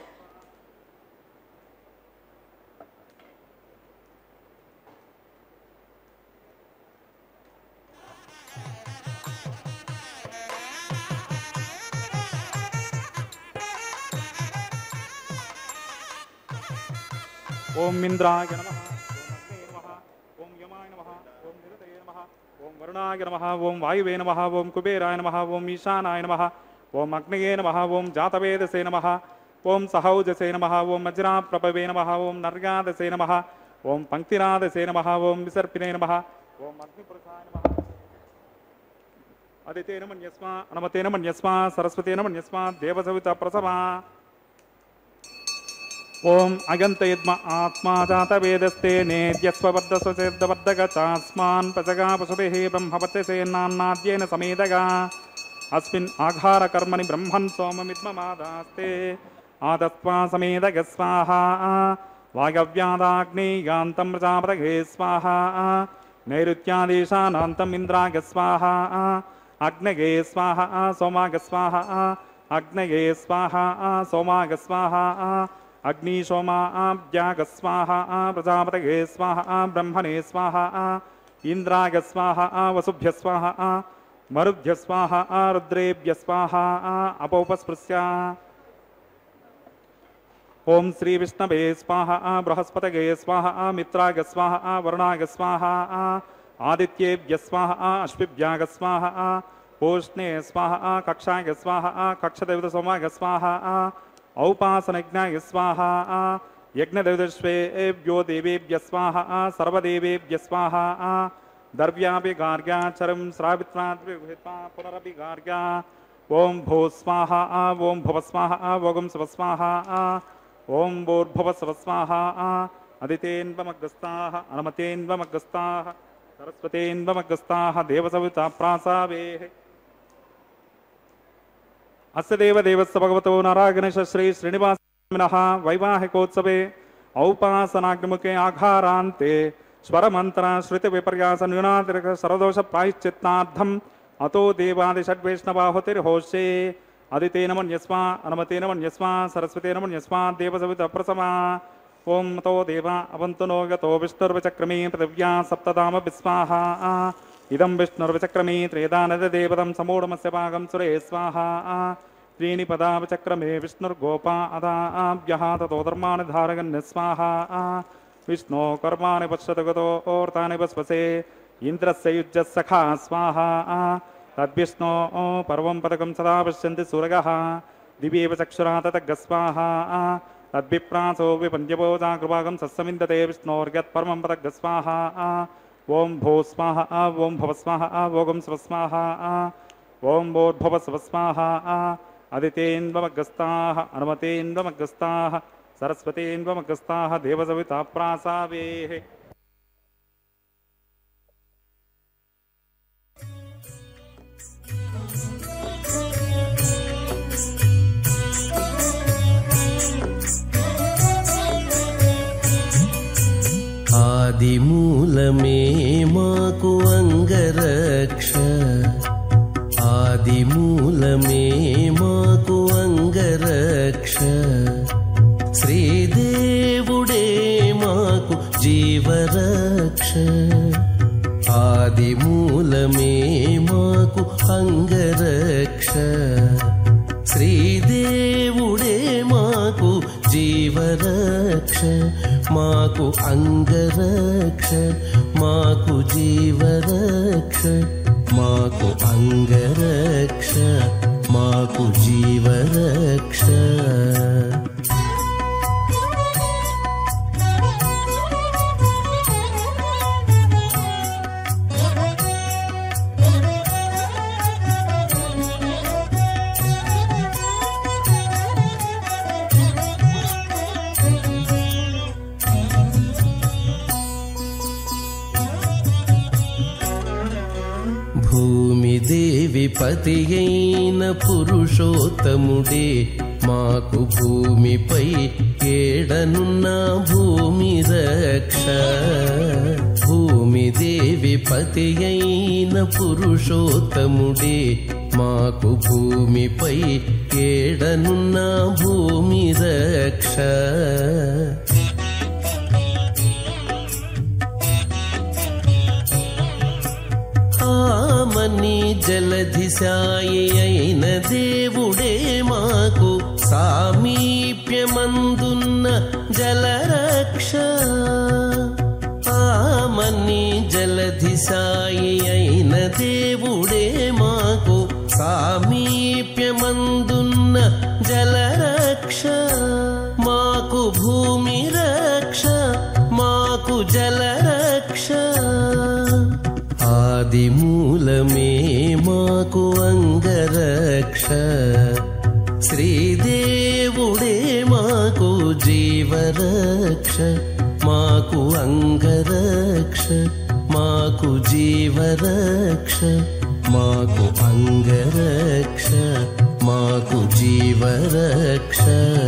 [SPEAKER 3] ఓం ఇంద్రాయ నమః ఓం యమాయ నమః ఓం నిరుతయ నమః ఓం వరుణాయ నమః ఓం వాయువే నమః ఓం కుబేరాయ నమః ఓం ఈశానాయ నమః ఓం అగ్నయే నమః ఓం జాతవేదసే నమః ఓం సహౌజసే నమః ఓం వజ్రాప్రభవే నమః ఓం నర్గాదసే నమః ఓం పంక్తిరాదసే నమః ఓం విసర్పినే నమః ఓం అగ్నిపురుషాయ నమః అదితేన మన్యస్మా అనమతేన మన్యస్మా సరస్వతేన మన్యస్మా దేవసవిత ప్రసభా ఓం అగంతయద్మ ఆత్మా జాతవేదస్తే నేద్యస్వబద్ధస్వచేద్దబద్ధగచాస్మాన్ ప్రజగా పశుభిః బ్రహ్మపత్యసేన్నాన్నాద్యేన సమేదగా అస్మిన్ ఆఘారకర్మణి బ్రహ్మన్ సోమమిద్మమాదాస్తే ఆదత్వా సమేదగ స్వాహా వాయవ్యాదాగ్నేయాంతం ప్రజాపతగే స్వాహా నైరుత్యాదేశానాంతం ఇంద్రాగ స్వాహా అగ్నగే స్వాహా సోమాగ స్వాహా అగ్నగే స్వాహా సోమాగ స్వాహా అగ్ని సోమాభ్యాగ స్వాహా ప్రజాపతగే స్వాహా బ్రహ్మణే స్వాహా ఇంద్రాగ స్వాహా వసుభ్య స్వాహా మరుభ్య స్వాహా రుద్రేభ్య స్వాహా అపోపస్పృశ్య ఓం శ్రీ విష్ణవే స్వాహా బృహస్పతగే స్వాహా మిత్రాగ స్వాహా వరుణాగ స్వాహా ఆదిత్యేభ్య స్వాహా అశ్విభ్యాగ స్వాహా పూష్ణే స్వాహా కక్షాగ స్వాహా కక్షదేవత సోమాగ స్వాహా ఔపాసనజ్ఞాయ స్వాహా యజ్ఞదేవతశ్వేభ్యో దేవేభ్య స్వాహా సర్వదేవేభ్య స్వాహా దర్వ్యాపి గార్గ్యాచరం శ్రావిత్వాద్విహిత్వా పునరపి గార్గ్యా ఓం భూ స్వాహా ఓం భువ స్వాహా ఓం శివ స్వాహా ఓం భూర్భువ శివ స్వాహా అదితేన్వమగ్రస్తాః అనుమతేన్వమగ్రస్తాః సరస్వతేన్వమగ్రస్తాః దేవసవితా ప్రాసావేః అస్య దేవదేవస్య భగవతో నారాయణేశ శ్రీ శ్రీనివాస వైవాహికోత్సవే ఔపాసనాగ్నిముఖే ఆఘారాంతే స్వరమంత్ర శృతి విపర్యాస న్యూనాతిరిక సరదోష ప్రాయశ్చిత్తార్థం అతో దేవాది షడ్వైష్ణవాహుతిర్హోష్యే అదితేన మన్యస్మా అనుమతేన మన్యస్మా సరస్వతేన మన్యస్మా దేవసవిత ప్రసమా ఓం తో దేవ అవంతు నో యతో విష్ణుర్విచక్రమే పృథివ్యా సప్తధామ విస్వాహ ఇదం విష్ణుర్విచక్రమే త్రేదానద దేవతం సమూఢమస్య భాగం సురే స్వాహ త్రీణి పదా విచక్రమే విష్ణుర్గోపా అదాభ్యః తతో ధర్మాణి ధారయన్ స్వాహ విష్ణో కర్మాణి పశ్యతు గతో ఓర్తాని వస్వసే ఇంద్రస్య యుజ్య సఖా స్వాహ తద్విష్ణో పర్వం పదకం సదా పశ్యంతి సూరగః దివ్యేవ చక్షురా తతగ్గ స్వాహ తద్విప్రాసో విపంద్యపోజా కృపాగం సస్సమిందతే విష్ణోర్యత్ పరమం పదగ్గ స్వాహ ఓం భూ స్వాహ ఓం భవ స్వాహ ఓం స్వ స్వాహ ఓం భోర్భవ స్వ స్వాహ అదితేన్వమగ్గస్తాః అనుమతేన్వమగ్గస్తాః సరస్వతేన్వమగ్గస్తాః దేవసవితా ప్రాసావేః.
[SPEAKER 4] ఆదిమూలమే మాకు అంగరక్ష ఆదిమూలమే మాకు అంగరక్ష శ్రీదేవుడే మాకు జీవరక్ష ఆదిమూలమే మాకు అంగరక్ష శ్రీదేవుడే మాకు జీవరక్ష మాకు అంగరక్ష మాకు జీవరక్ష మాకు అంగరక్ష మాకు జీవరక్ష. భూమిదేవి పతి అయిన పురుషోత్తముడే మాకు భూమిపై ఏడనున్న భూమి రక్ష భూమిదేవి పతి అయిన పురుషోత్తముడే మాకు భూమిపై ఏడనున్న భూమి రక్ష ఆమని జలధి సాయి అయిన దేవుడే మాకు సామీప్యమందున్న జలరక్ష ఆమని జలధి సాయి అయిన దేవుడే మాకు సామీప్యమందున్న జలరక్ష మాకు భూమి రక్ష మాకు జలరక్ష ఆదిమూలమే మాకు అంగరక్ష శ్రీదేవుడే మాకు జీవరక్ష మాకు అంగరక్ష మాకు జీవరక్ష మాకు అంగరక్ష మాకు జీవరక్ష.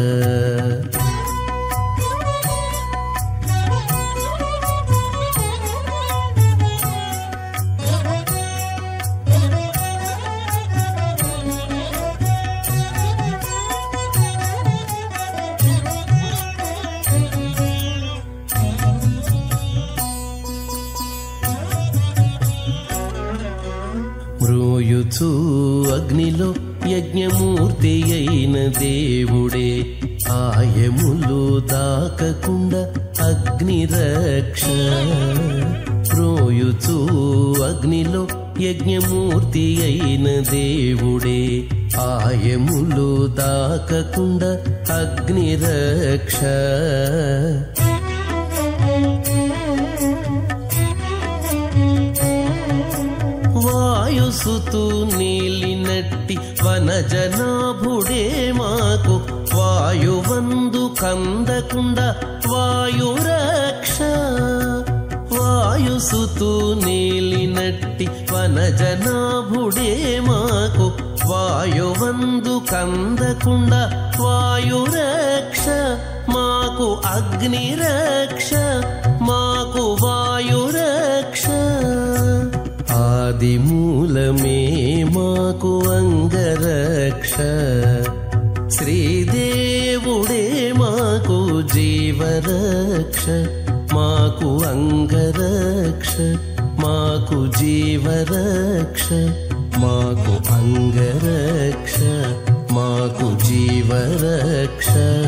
[SPEAKER 4] మ్రోయుచు అగ్నిలో యజ్ఞమూర్తి అయిన దేవుడే ఆయములు దాకకుండా అగ్నిరక్ష మ్రోయుచు అగ్నిలో యజ్ఞమూర్తి అయిన దేవుడే ఆయములు దాకకుండా అగ్నిరక్ష వాయుసుతు నీలినట్టి వనజనాభుడే మాకు వాయువందు కందకుండా వాయురక్ష వాయుసుతు నీలినట్టి వనజనాభుడే మాకు వాయువందు కందకుండా వాయురక్ష మాకు అగ్నిరక్ష మాకు వాయురక్ష ఆదిమూలమే మాకు అంగరక్ష శ్రీదేవుడే మాకు జీవరక్ష మాకు అంగరక్ష మాకు జీవరక్ష మాకు అంగరక్ష మాకు జీవరక్ష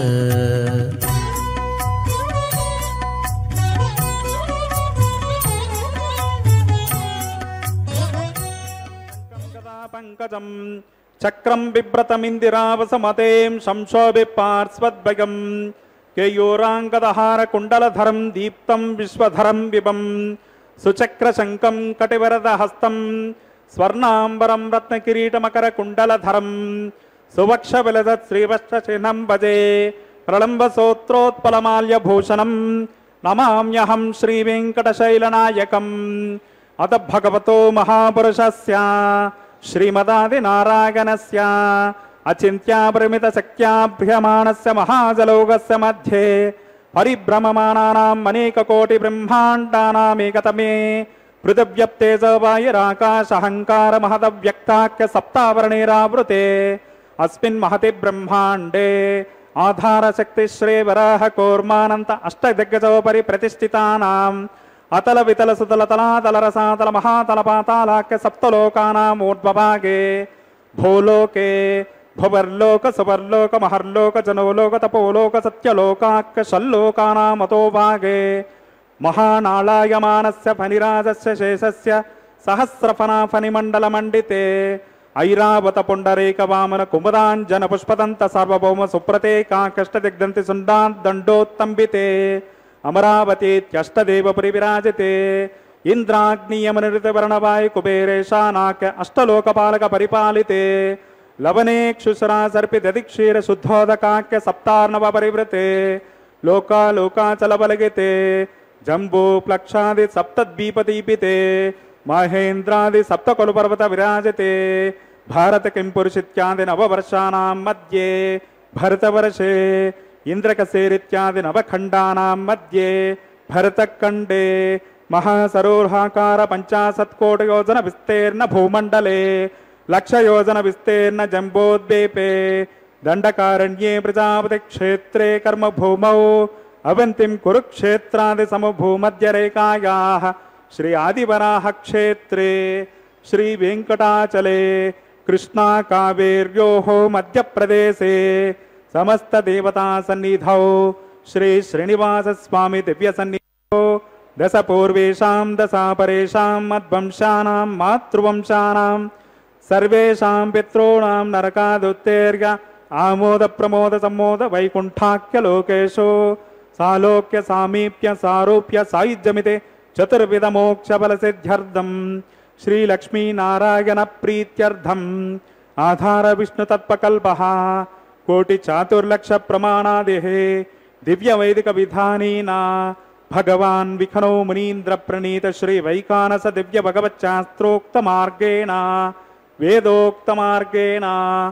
[SPEAKER 3] పంకజం చక్రం బిభ్రతమిందిరావసమతేం సంశోభి పార్శ్వద్భయం కేయూరాంగదహార కుండలధరం దీప్తం విశ్వధరం విభం సుచక్రశంకం కటివరదహస్తం స్వర్ణాంబరం రత్నకిరీటమకర కుండలధరం సువక్షవిలదత్ శ్రీవత్సచిహ్నం భజే ప్రళంబసోత్రోత్పలమాల్యభూషణం నమామ్యహం శ్రీవేంకటశైలనాయకం అత భగవతో మహాపురుషస్య శ్రీమదాదినారాయణస్య అచింత్యాపరిమితశక్త్యాభ్యమాణస్య మహాజలౌకస్య మధ్యే పరిభ్రమమానానాం అనేకకోటి బ్రహ్మాండానామేకతమే పృథివ్యప్తేజవాయురాకాశహంకార మహదవ్యక్తాఖ్య సప్తావరణేరావృతే అస్మిన్ మహతి బ్రహ్మాండే ఆధారశక్తిశ్రేవరాహ కూర్మానంత అష్టదిగ్గజోపరి ప్రతిష్ఠితానాం అతల వితల సుతల తలాతల రసాతల మహాతల పాతాళాఖ్య సప్తలోకానాం ఊర్ధ్వభాగే భూలోకే భువర్లోక సువర్లోక మహర్లోక జనోలోక తపోలోక సత్యలోకాఖ్య షల్లోకానాం అతోభాగే మహానాళాయమానస్య ఫణిరాజస్య శేషస్య సహస్రఫణాఫణిమండలమండితే ఐరావత పుండరీక వామన కుముదాంజన పుష్పదంత సార్వభౌమ సుప్రతేకాకష్టదిగ్ధంతి సుండాందండోత్తంబితే అమరావతీత్యష్టదేవపురి విరాజితే ఇంద్రాగ్నియమనిరితవర్ణవాయు కుబేరేశానాఖ్య అష్టలోకపాలక పరిపాలితే లవనేక్షుసరా సర్పి దదిక్షీర శుద్ధోదకాఖ్య సప్తార్ణవ పరివృతే లోకాలోకాచలబలగితే జంబూ ప్లక్షాది సప్తద్వీపదీపితే మహేంద్రాది సప్తకొలు పర్వత విరాజతే భారత కింపురుషిత్యాది నవవర్షానాం మధ్యే భరతవర్షే ఇంద్రకసేరిత్యాది నవఖండానాం మధ్యే భరతఖండే మహాసరోహాకార పంచాశత్కోటియోజన విస్తీర్ణ భూమండలే లక్షయోజన విస్తీర్ణ జంబోద్వీపే దండకారణ్యే ప్రజాపతి క్షేత్రే కర్మభూమౌ అవంతిం కురుక్షేత్రాది సమభూమధ్యరేఖాయాః శ్రీ ఆదివరాహ క్షేత్రే శ్రీ వెంకటాచలే కృష్ణా కావేర్యోః మధ్యప్రదేశే సమస్త దేవతా సన్నిధౌ శ్రీ శ్రీనివాస స్వామి దివ్య సన్నిధౌ దశ పూర్వేషాం దశాపరేషాం మద్వంశానాం మాతృవంశానాం సర్వేషాం పితॄణాం నరకాదుత్తేర్య ఆమోద ప్రమోద సమ్మోద వైకుంఠాఖ్య లోకేషు సాలోక్య సామీప్య సారూప్య సాయుధ్యమితే చతుర్విధ మోక్ష బల సిద్ధ్యర్థం శ్రీ లక్ష్మీ నారాయణ ప్రీత్యర్థం ఆధార విష్ణు తత్వకల్పః కోటి చాతుర్లక్ష ప్రమాణాదేః దివ్య వైదిక విధానేన భగవాన్ విఖనో మునీంద్ర ప్రణీత శ్రీ వైకానస దివ్య భగవచ్శాస్త్రోక్త మార్గేణ వేదోక్త మార్గేణ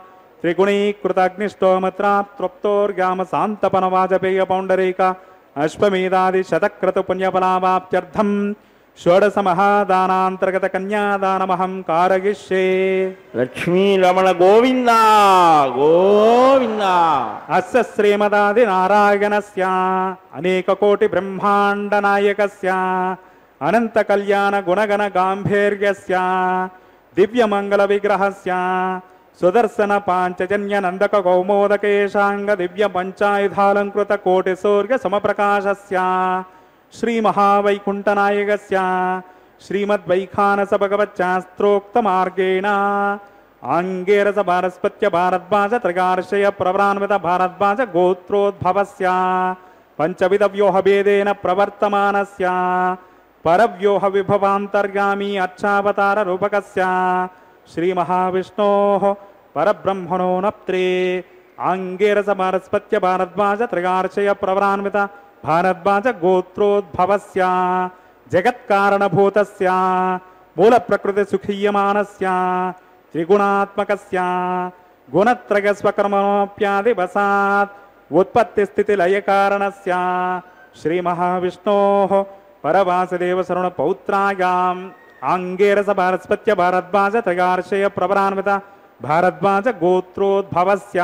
[SPEAKER 3] త్రిగుణీకృతగ్నిష్టోమత్రాప్తోర్గామ శాంతపన వాజపేయ పౌండరీక అశ్వమేధాది శతక్రతు పుణ్యఫలావాప్త్యర్థం షోడశ మహాదానాంతర్గత కన్యాదానమహం కారయిష్యే.
[SPEAKER 5] లక్ష్మీ రమణ గోవింద గోవింద.
[SPEAKER 3] అస్య శ్రీమదాది నారాయణస్య అనేక కోటి బ్రహ్మాండ నాయకస్య అనంత కళ్యాణ గుణగణ గాంభీర్యస్య దివ్య మంగళ విగ్రహస్య సుదర్శన పాంచజన్య నందక కౌమోదకేశాంగ దివ్య పంచాయుధాలంకృత కోటి సూర్య సమప్రకాశస్య శ్రీ మహావైకుంఠనాయకస్య శ్రీమద్వైఖానస భగవచ్శాస్త్రోక్త మార్గేణ ఆంగేరస భారస్పత్య భారద్వాజ త్రిగార్షయ ప్రవరాన్విత భారద్వాజ గోత్రోద్భవస్య పంచవిధ వ్యూహ భేదేన ప్రవర్తమానస్య పరవ్యూహ విభవాంతర్గామి అర్చావతార రూపకస్య శ్రీ మహావిష్ణోః పరబ్రహ్మణో నప్త్రే ఆంగేరస భారస్పత్య భారద్వాజ త్రిగార్షయ ప్రవరాన్విత భారద్వాజ గోత్రోద్భవస్య జగత్కారణభూతస్య మూల ప్రకృతి సుఖీయమానస్య త్రిగుణాత్మకస్య గుణత్రయ స్వకర్మణోప్యాది వసాత్ उत्पत्तिस्थितिलयकारणस्य श्रीमहाविष्णोः परवासुदेवशरणपौत्रायाम् आङ्गेरसभारस्पत्य भारद्वाजत्रयार्षय प्रवरान्वित भारद्वाजगोत्रोद्भवस्य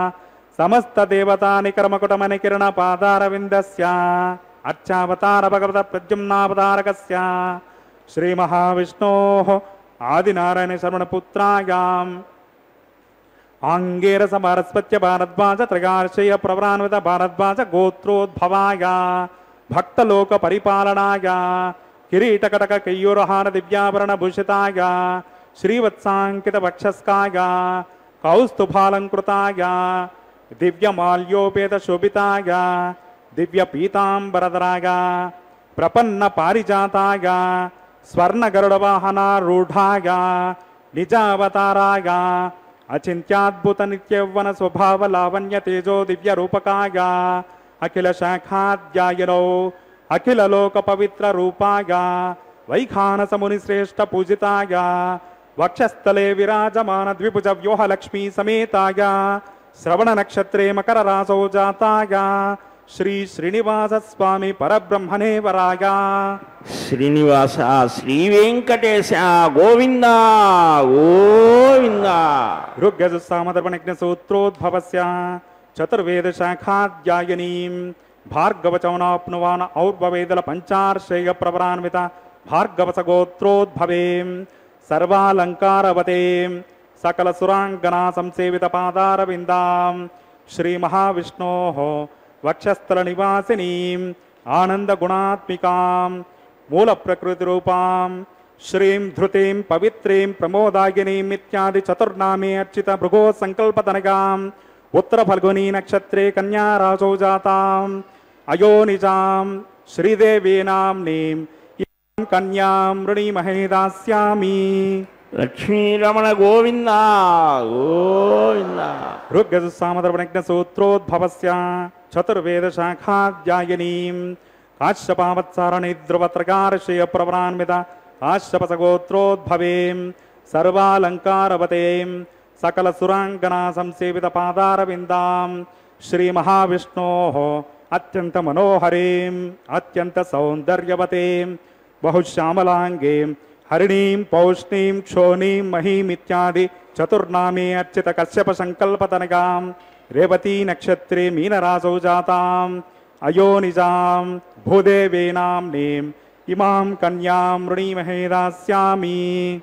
[SPEAKER 3] समस्तदेवतानिकर्मकुटमनिकिरणपादारविन्दस्य अर्चावतारभगवतप्रद्युम्नावतारकस्य श्रीमहाविष्णोः आदिनारायणशरणपुत्रायाम् आङ्गेरसभारस्पत्य भारद्वाजत्रयार्षय प्रवरान्वित भारद्वाजगोत्रोद्भवाय भक्तलोकपरिपालनाय किरीटकटककेयूरहार दिव्याभरणभूषिताय श्रीवत्साङ्कितवक्षस्काय कौस्तुभालङ्कृताय दिव्यमाल्योपेतशोभिताय दिव्यपीताम्बरधराय प्रपन्नपारिजाताय स्वर्णगरुडवाहनारूढाय निजावताराय अचिन्त्याद्भुतनित्ययौवनस्वभावलावण्यतेजो दिव्यरूपकाय अखिलशाखाध्यायिनो अखिललोकपवित्ररूपाय वैखानसमुनिश्रेष्ठपूजिताय वक्षस्थले विराजमानद्विभुजव्यूहलक्ष्मी समेताय श्रवणनक्षत्रे मकररासौ जाताय श्री श्रीनिवासस्वामी परब्रह्मणे वराय
[SPEAKER 5] శ్రీనివాస శ్రీ వెంకటేశ గోవింద గోవింద.
[SPEAKER 3] ऋग्यजुस्सामदर्पणज्ञसूत्रोद्भवस्य चतुर्वेदशाखाध्यायिनीं भार्गवचौनाप्नुवान् और्ववेदलपञ्चार्षेयप्रवरान्वित भार्गवसगोत्रोद्भवें सर्वालङ्कारवतीं सकलसुराङ्गना संसेवितपादारविन्दां श्रीमहाविष्णोः वक्षस्थलनिवासिनीं आनन्दगुणात्मिकां मूलप्रकृतिरूपां श्रीं धृतिं पवित्रीं प्रमोदायिनीम् इत्यादि चतुर्नामे अर्चित भृगो संकल्पतनगाम् उत्तरफल्गुनी नक्षत्रे कन्यारासौ जाताम् अयोनिजां श्रीदेवी नाम्नीं इमां कन्यां वृणीमहे दास्यामि.
[SPEAKER 5] లక్ష్మీరమణ గోవింద గోవింద.
[SPEAKER 3] ऋग्यजुस्सामदर्पणज्ञसूत्रोद्भवस्य चतुर्वेदशाखाध्यायिनीं काश्यपावत्सारणी ध्रुवत्रगार्षेयप्रवरान्वित काश्यपसगोत्रोद्भवें सर्वालङ्कारवतीं सकलसुराङ्गना संसेवितपादारविन्दां श्रीमहाविष्णोः अत्यन्तमनोहरीम् अत्यन्तसौन्दर्यवतीं बहुश्यामलाङ्गीं हरिणीं पौष्णीं क्षोणीं महीम् इत्यादि चतुर्नामे अर्चित कश्यप संकल्पतनगां रेवती नक्षत्रे मीनरासौ जाताम् अयोनिजां भूदेवी नाम्नीम् इमां कन्यां वृणीमहे दास्यामि.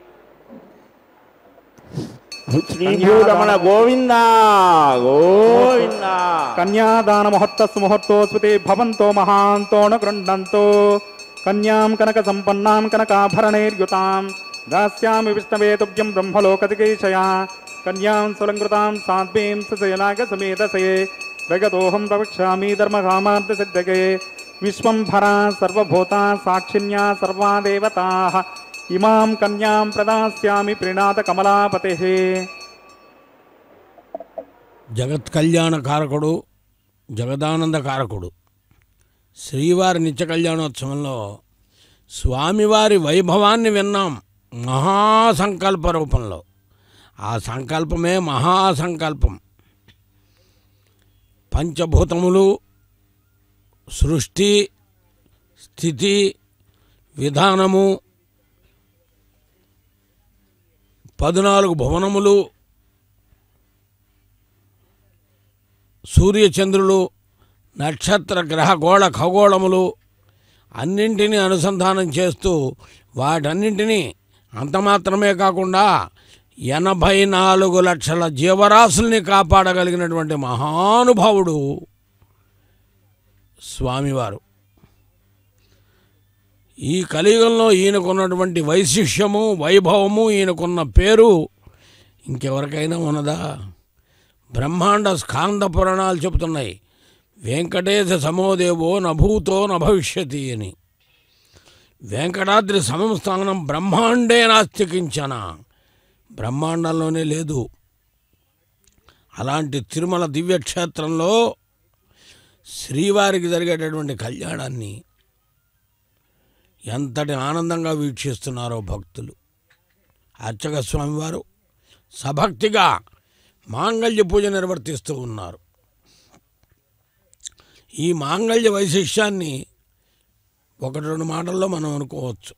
[SPEAKER 5] శ్రీరమణ గోవింద గోవింద.
[SPEAKER 3] कन्यादान मुहूर्तस् मुहूर्तोस्मृते भवन्तो महान्तो न गृह्णन्तो कन्यां कनक संपन्नां कनकाभरणैर्युतां दास्यामि विष्णवे तुभ्यं ब्रह्मलोकदिकेशया कन्यां सुलङ्कृतां साध्वीं सजयनाग समेतसे जगदोऽहं प्रवक्ष्यामि धर्मकामार्थसिद्धये विश्वंभरा सर्वभूता साक्षिण्या सर्वा देवताः इमां कन्यां प्रदास्यामि प्रीणात कमलापतेः.
[SPEAKER 2] జగత్ కళ్యాణ కారకుడు జగదానంద కారకుడు శ్రీవారి నిత్య కళ్యాణోత్సవంలో స్వామివారి వైభవాన్ని విన్నాం మహాసంకల్ప రూపంలో. ఆ సంకల్పమే మహాసంకల్పం. పంచభూతములు సృష్టి స్థితి విధానము పద్నాలుగు భువనములు సూర్యచంద్రులు నక్షత్ర గ్రహ గోళ ఖగోళములు అన్నింటినీ అనుసంధానం చేస్తూ వాటన్నింటినీ అంత మాత్రమే కాకుండా ఎనభై నాలుగు లక్షల జీవరాశుల్ని కాపాడగలిగినటువంటి మహానుభావుడు స్వామివారు. ఈ కలియుగంలో ఈయనకున్నటువంటి వైశిష్యము వైభవము ఈయనకున్న పేరు ఇంకెవరికైనా ఉన్నదా? బ్రహ్మాండ స్కాంద పురాణాలు చెబుతున్నాయి వెంకటేశ సమోదేవో నభూతో నభవిష్యతి అని. వెంకటాద్రి సమస్థానం బ్రహ్మాండే నాస్తి కించన, బ్రహ్మాండంలోనే లేదు. అలాంటి తిరుమల దివ్యక్షేత్రంలో శ్రీవారికి జరిగేటటువంటి కళ్యాణాన్ని ఎంతటి ఆనందంగా వీక్షిస్తున్నారో భక్తులు. అర్చక స్వామివారు సభక్తిగా మాంగళ్య పూజ నిర్వర్తిస్తూ ఉన్నారు. ఈ మాంగళ్య వైశిష్యాన్ని ఒకటి రెండు మాటల్లో మనం అనుకోవచ్చు.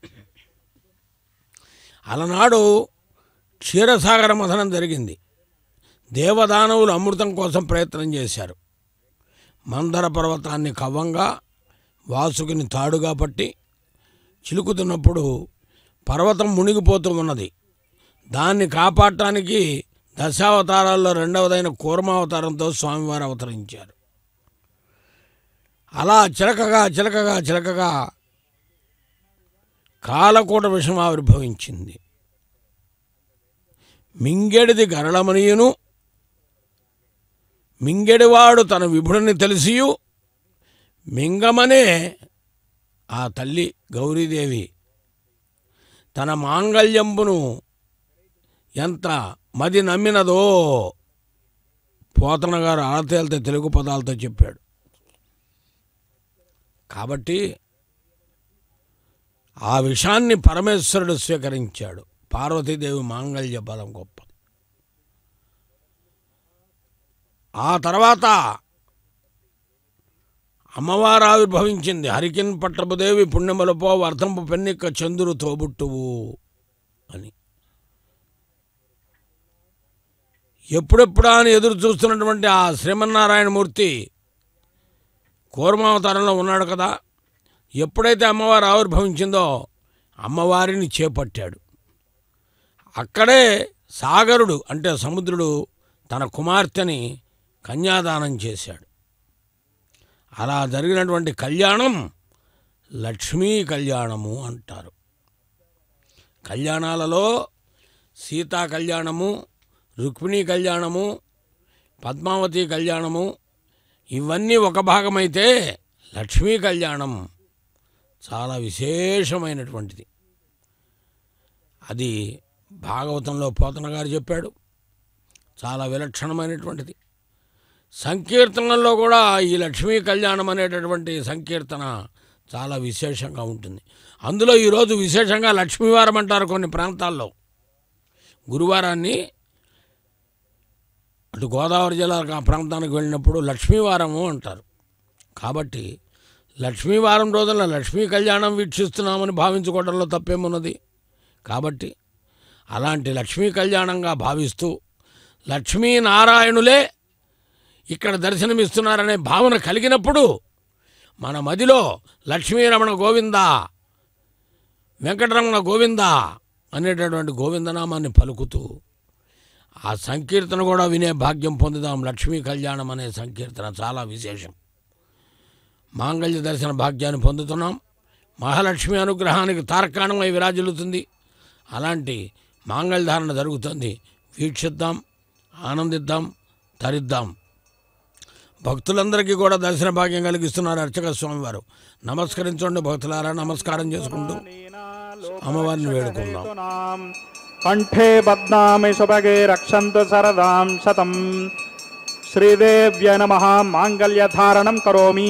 [SPEAKER 2] అలనాడు క్షీరసాగర మథనం జరిగింది. దేవదానవులు అమృతం కోసం ప్రయత్నం చేశారు. మందర పర్వతాన్ని కవ్వంగా, వాసుకిని తాడుగా పట్టి చిలుకుతున్నప్పుడు పర్వతం మునిగిపోతూ ఉన్నది. దాన్ని కాపాడటానికి దశావతారాల్లో రెండవదైన కూర్మావతారంతో స్వామివారు అవతరించారు. అలా చిలకగా చిలకగా చిలకగా కాలకూట విషం ఆవిర్భవించింది. మింగెడిది గరళమనియును, మింగెడివాడు తన విభుడిని తెలిసియు, మింగమనే ఆ తల్లి గౌరీదేవి తన మాంగళ్యంబును ఎంత మది నమ్మినదో పోతన గారు ఆడతేలితే తెలుగు పదాలతో చెప్పాడు. కాబట్టి ఆ విషయాన్ని పరమేశ్వరుడు స్వీకరించాడు. పార్వతీదేవి మాంగళ్య బలం గొప్పది. ఆ తర్వాత అమ్మవారు ఆవిర్భవించింది. హరికిన్ పట్టపుదేవి పుణ్యములపో వర్ధంపు పెన్నిక్క చంద్రుడు తోబుట్టువు అని. ఎప్పుడెప్పుడా అని ఎదురు చూస్తున్నటువంటి ఆ శ్రీమన్నారాయణమూర్తి కూర్మావతారంలో ఉన్నాడు కదా. ఎప్పుడైతే అమ్మవారు ఆవిర్భవించిందో అమ్మవారిని చేపట్టాడు. అక్కడే సాగరుడు అంటే సముద్రుడు తన కుమార్తెని కన్యాదానం చేశాడు. అలా జరిగినటువంటి కళ్యాణం లక్ష్మీ కళ్యాణము అంటారు. కళ్యాణాలలో సీతా కళ్యాణము, రుక్మిణీ కళ్యాణము, పద్మావతి కళ్యాణము ఇవన్నీ ఒక భాగమైతే లక్ష్మీ కళ్యాణం చాలా విశేషమైనటువంటిది. అది భాగవతంలో పోతన గారు చెప్పాడు. చాలా విలక్షణమైనటువంటిది. సంకీర్తనల్లో కూడా ఈ లక్ష్మీ కళ్యాణం అనేటటువంటి సంకీర్తన చాలా విశేషంగా ఉంటుంది. అందులో ఈరోజు విశేషంగా లక్ష్మీవారం అంటారు కొన్ని ప్రాంతాల్లో. గురువారాన్ని అటు గోదావరి జిల్లా ఆ ప్రాంతానికి వెళ్ళినప్పుడు లక్ష్మీవారము అంటారు. కాబట్టి లక్ష్మీవారం రోజున లక్ష్మీ కళ్యాణం వీక్షిస్తున్నామని భావించుకోవడంలో తప్పేమున్నది. కాబట్టి అలాంటి లక్ష్మీ కళ్యాణంగా భావిస్తూ లక్ష్మీనారాయణులే ఇక్కడ దర్శనమిస్తున్నారనే భావన కలిగినప్పుడు మన మదిలో లక్ష్మీరమణ గోవింద, వెంకటరమణ గోవింద అనేటటువంటి గోవిందనామాన్ని పలుకుతూ ఆ సంకీర్తన కూడా వినే భాగ్యం పొందుదాం. లక్ష్మీ కళ్యాణం అనే సంకీర్తన చాలా విశేషం. మాంగళ్య దర్శన భాగ్యాన్ని పొందుతున్నాం. మహాలక్ష్మి అనుగ్రహానికి తార్కాణమై విరాజిల్లుతుంది. అలాంటి మాంగళ్యధారణ జరుగుతుంది. వీక్షిద్దాం, ఆనందిద్దాం, తరిద్దాం. భక్తులందరికీ కూడా దర్శన భాగ్యం కలిగిస్తున్నారు అర్చక స్వామివారు. నమస్కరించండి భక్తులారా. నమస్కారం చేసుకుంటూ అమ్మవారిని వేడుకుందాం.
[SPEAKER 3] కంఠే బద్నామి సుభగే రక్షంతు శరదాం శతం. శ్రీదేవ్య నమః. మాంగళ్యధారణం కరోమి.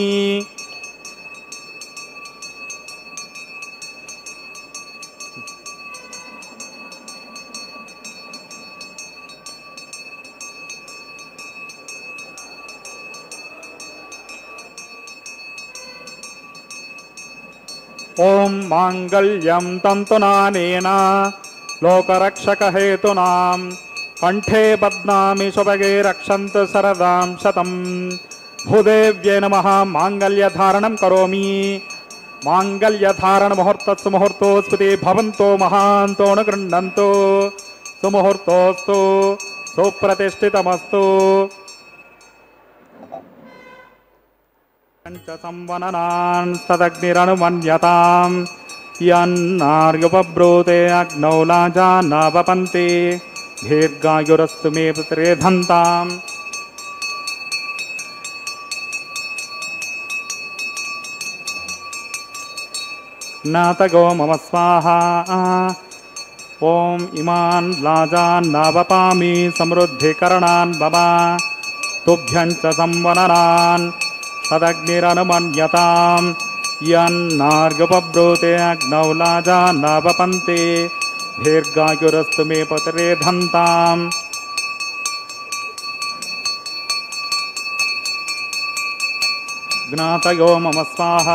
[SPEAKER 3] ఓం మాంగళ్యం తంతునానేన లోకరక్షకహేతునాం కంఠే బద్నామి సుభగే రక్షంతు శరదాం శతం. భూదేవ్యై నమః. మాంగళ్యధారణం కరోమి. మాంగళ్యధారణ ముహూర్తస్సు ముహూర్తోస్పతి భవంతో మహాంతో ను గృహ్ణంతు. సుముహూర్తోస్తు సుప్రతిష్ఠితమస్తు. పంచ సంవననాన్ తదగ్నిరనుమన్యతాం. యన్నార్యుపబ్రూతే అగ్నౌ లాజానావపంతి. దీర్ఘాయురస్తు మే పుత్రేధంతాం. నాతగో మమ స్వాహా. ఓం ఇమాన్ లాజాన్నావపామి సమృద్ధికరణాన్ మమ. తుభ్యం చ సంవననాన్ తదగ్నిరనుమన్యతాం. యన్నార్యుపబ్రూతే అగ్నౌ లాజానావపంతి. దీర్ఘాయురస్తు మే పుత్రేధంతాం. ज्ञातयो मम स्वाहा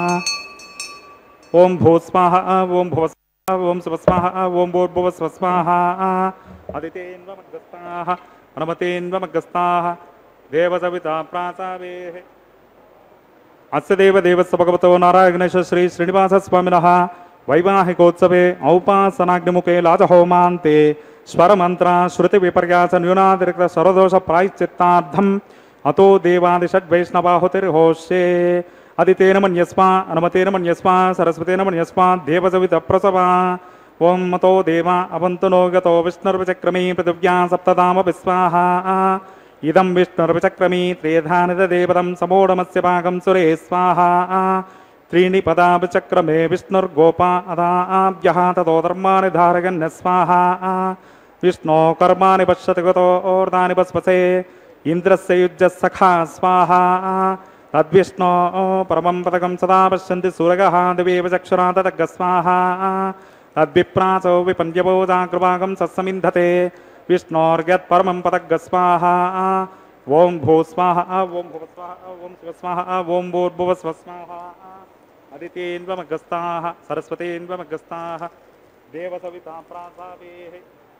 [SPEAKER 3] ओम भू स्वाहा ओम भुव स्वाहा ओम शिव स्वाहा ओम भूर्भुव स्व स्वाहा अदितेन्वमग्रस्ताः हनुमतेन्वमग्रस्ताः देवसविता प्रासावेः अस्य देवदेवस्य भगवतो नारायणेश श्री श्रीनिवास स्वामिनः वैवाहिकोत्सवे औपासनाग्निमुखे लाजहोमान्ते स्वरमन्त्र श्रुतिविपर्यास न्यूनातिरिक्त सर्वदोष प्रायश्चित्तार्थम् अतो देवादिषड्वैष्णवाहुतिर्होष्ये अदितेन मन्यस्मा अनुमतेन मन्यस्मा सरस्वतेन मन्यस्मा देवसवितप्रसवा ओं मतो देवा अवन्तु गतो विष्णुर्विचक्रमी पृथिव्यां सप्तधामपि स्वाहा इदं विष्णुर्विचक्रमी त्रेधानिदेवतं समोढमस्य भागं सुरे स्वाहा त्रीणि पदा विचक्रमे विष्णुर्गोपा अदाभ्यः ततो धर्माणि धारयन् स्वाहा विष्णो कर्माणि पश्यति गतो ओर्धानि पस्पसे इंद्रस्य युज्य सखा स्वाहा तद्विष्णो परमं पदकं सदा पश्यन्ति सूरगः दिवेव चक्षुरा तदग् स्वाहा तद्विप्रासो विपन्यबोधाकृभागं सत्समिन्धते विष्णोर्यत् परमं पदग् स्वाहा ओं भू स्वाहा ओं भुव स्वाहा ओं शिव स्वाहा ओं भूर्भुव स्व स्वाहा अदितेन्वमग्रस्ताः सरस्वतेन्वमग्रस्ताः देवसविता प्रासावेः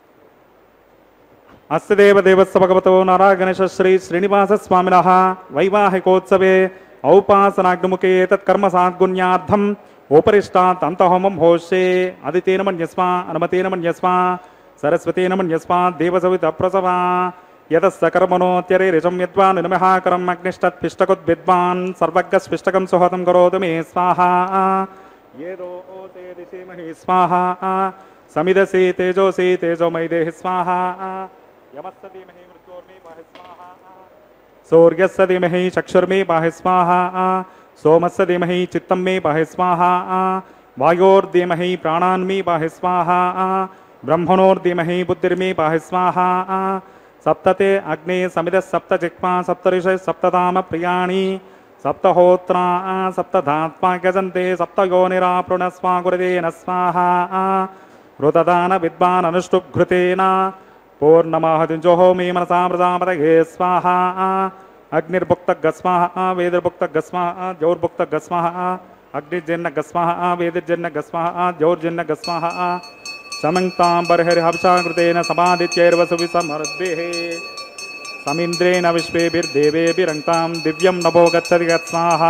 [SPEAKER 3] अस्य देवदेवस्य भगवतो नारायणेश श्री श्रीनिवास स्वामिनः वैवाहिकोत्सवे औपासनाग्निमुखे तत्कर्म साद्गुण्यार्थम् उपरिष्टात् अन्तहोमं होष्ये अदितेन मन्यस्मा अनुमतेन मन्यस्मा सरस्वतेन मन्यस्मा देवसवितप्रसवा यतस्य कर्मणोत्यरेरिचं यद्वान् निमहाकरम् अग्निष्टत्पिष्टकुद्विद्वान् सर्वज्ञस्पिष्टकं सुहतं करोतु मे स्वाहा येदो ओते दिशेमहि स्वाहा समिदसि तेजोसि तेजोमयि देहि स्वाहा यमस्य धीमहि मृत्योर्मे पाहि स्वाहा सूर्यस्य धीमहि चक्षुर्मे पाहि स्वाहा सोमस्य धीमहि चित्तं मे पाहि स्वाहा वायोर्धीमहि प्राणान्मे पाहि स्वाहा ब्रह्मणोर्धीमहि बुद्धिर्मे पाहि स्वाहा सप्तते अग्ने समिदः सप्त जिह्वा सप्तऋषय सप्तधाम प्रियाणि सप्तहोत्रा सप्तधात्मा गजन्ते सप्तयोनिरापृणस्वा गुरुदेन स्वाहा ऋतदान विद्वान् अनुष्टुभृतेन पूर्णमाहतिंजोः मे मनसा प्रजापतये स्वाहा अग्निर्भुक्तगस्वाहा वेदिर्भुक्तगस्वाहा द्यौर्भुक्तगस्वाहा अग्निर्जन्नगस्वाहा वेदिर्जन्नगस्वाहा द्यौर्जन्नगस्वाहा समङ्क्तां बर्हिर्हविषा कृतेन समादित्यैर्वसुविसमर्देः समिन्द्रेण विश्वेभिर्देवेभिरङ्क्तां दिव्यं नभो गच्छति गत्स्वाहा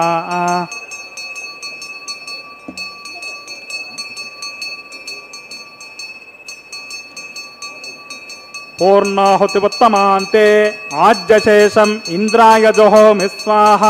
[SPEAKER 3] पूर्णाहुतिवत्तमान्ते आज्यशेषम् इन्द्राय जोहोमि स्वाहा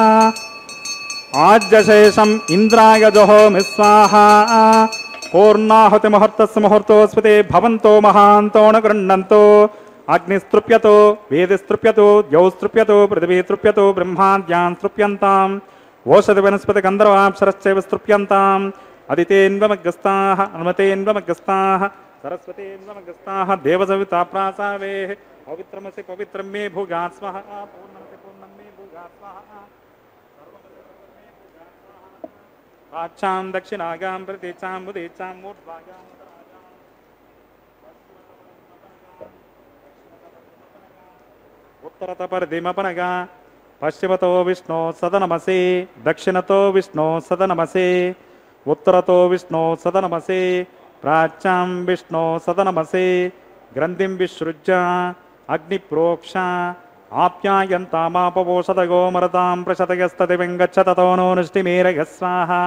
[SPEAKER 3] आज्यशेषम् इन्द्राय जोहोमि स्वाहा पूर्णाहुतिमुहूर्तस्य मुहूर्तोऽस्मिते भवन्तो महान्तो न गृह्णन्तो अग्निस्तृप्यतो वेदिस्तृप्यतो द्यौस्तृप्यतो पृथिवीस्तृप्यतो ब्रह्माद्यान् स्तृप्यन्ताम् ओषधिवनस्पतिगन्धर्वाप्सरश्चैव स्तृप्यन्ताम् अदितेन्वमग्रस्ताः अनुमतेन्वमग्रस्ताः सरस्वतेन्वमग्रस्ताः देवसविता प्रासावेः पवित्रमसि पवित्रं मे भूयात् स्वाहा पूर्णमसि पूर्णं मे भूयात् स्वाहा आच्छां दक्षिणागां प्रतीचां बुदीचां मूर्ध्वागां उत्तरतः परदिमपनगा पश्चिमतो विष्णो सदनमसे दक्षिणतो विष्णो सदनमसे उत्तरतो विष्णो सदनमसे प्राच्यां विष्णो सदनमसे ग्रन्थिं विसृज्य अग्निप्रोक्ष आप्यायन्तामापवोषधगो मरतां प्रशतयस्तदिवं गच्छ ततो नो नृष्टिमेरय स्वाहा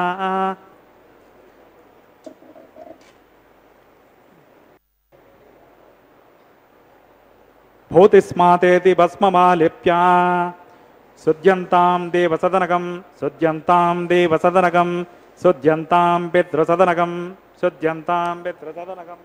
[SPEAKER 3] भूतिस्मातेति भस्ममालिप्या सुध्यन्तां देवसदनकं सुध्यन्तां देवसदनकं सुध्यन्तां पितृसदनकं सुध्यन्तां पितृसदनकम्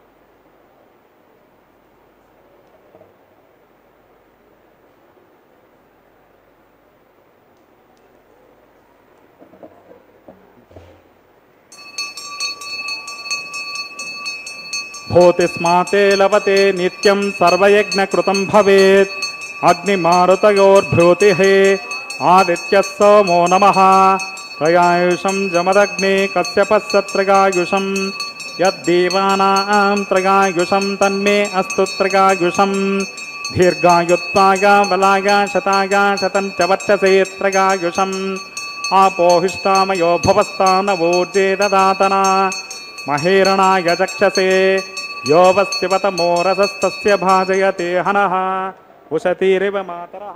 [SPEAKER 3] भूतिस्माते लभते नित्यं सर्वयज्ञकृतं भवेत् अग्निमारुतयोर्भ्रूतिः आदित्यः सोमो नमः त्रयायुषं जमदग्ने कश्यपस्य त्रयायुषं यद्देवानां त्रयायुषं तन्मे अस्तु त्रयायुषं దీర్ఘాయుత్వాయ బలాయ శతాయ శతం చ వర్చసేత్రగాయుషం ఆపోహిష్టామయో భవస్తానవోర్జే దదాతన మహేరణాయ చక్షసే యోవస్తివతమోరసస్తస్య భాజయతే హనః ఉషతీరివ మాతరః.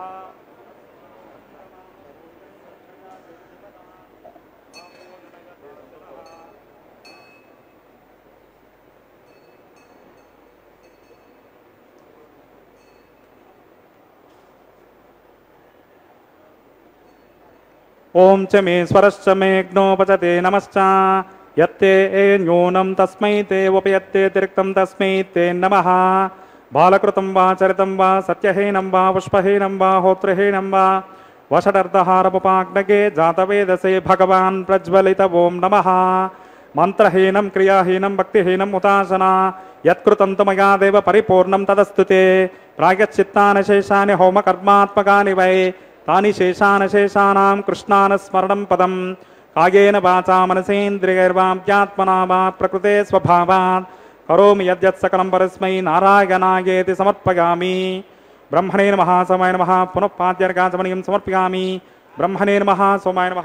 [SPEAKER 3] ఓం చ మే స్వరశ్చ మే జ్ఞోపచతే నమశ్చ యత్తే న్యూనం తస్మై తే ఉపయత్తే తిరిక్తం తస్మై తే నమః. బాలకృతం వా చరితం వా సత్యహీనం వా పుష్పహీనం వా హోత్రహీనం వా వషడర్ధహారముపాగ్నగే జాతవేదసే భగవాన్ ప్రజ్వలిత ఓం నమః. మంత్రహీనం క్రియాహీనం భక్తిహీనం ఉతాసన యత్కృతం తు మయా దేవ పరిపూర్ణం తదస్తు తే. ప్రాయశ్చిత్తాని శేషాని హోమకర్మాత్మకాని వై తాని శేషానశేషానాం కృష్ణానస్మరణం పదం. కాయేన వాచా మనసేంద్రియైర్వాప్యాత్మనా వా ప్రకృతే స్వభావాత్ కరోమి యద్యత్ సకలం పరస్మై నారాయణాయేతి సమర్పయామి. బ్రహ్మణే నమః సోమాయ నమః పునః పాద్యర్గాచమనీయం సమర్పయామి. బ్రహ్మణే నమః సోమాయ నమః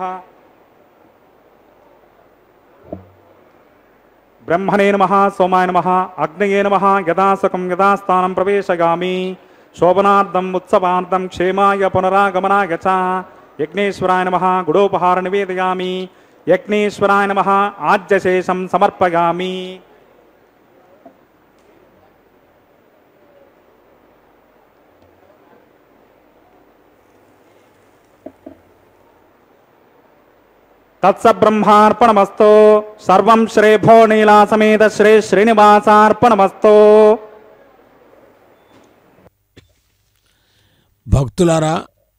[SPEAKER 3] బ్రహ్మణే నమః సోమాయ నమః అగ్నయే నమః యథాసుఖం యథాస్థానం ప్రవేశయామి. శోభనార్థం ఉత్సవార్థం క్షేమాయ పునరాగమనాయ చ యజ్ఞేశ్వరాయ నమః గుడోపహార నివేదయామి. యజ్ఞేశ్వరాయ నమః ఆజ్యశేషం సమర్పయామి. తత్సబ్రహ్మార్పణమస్తు. సర్వం శ్రేభో నీలాసమేత శ్రీ శ్రీనివాసార్పణమస్తు.
[SPEAKER 2] భక్తులారా,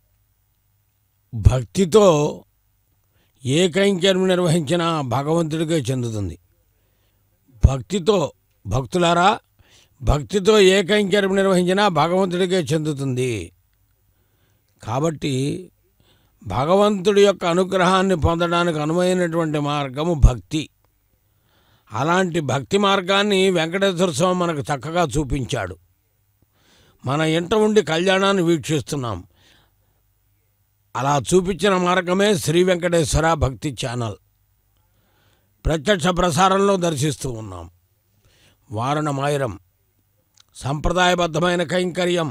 [SPEAKER 2] భక్తితో ఏ కైంకర్యం నిర్వహించినా భగవంతుడికే చెందుతుంది. భక్తితో భక్తులారా భక్తితో ఏ కైంకర్యం నిర్వహించినా భగవంతుడికే చెందుతుంది. కాబట్టి భగవంతుడి యొక్క అనుగ్రహాన్ని పొందడానికి అనువైనటువంటి మార్గము భక్తి. అలాంటి భక్తి మార్గాన్ని వెంకటేశ్వర స్వామి మనకు చక్కగా చూపించాడు. మన ఇంట ఉండి కళ్యాణాన్ని వీక్షిస్తున్నాం. అలా చూపించిన మార్గమే శ్రీ వెంకటేశ్వర భక్తి ఛానల్. ప్రత్యక్ష ప్రసారంలో దర్శిస్తూ ఉన్నాం. వారణమాయిరం సంప్రదాయబద్ధమైన కైంకర్యం.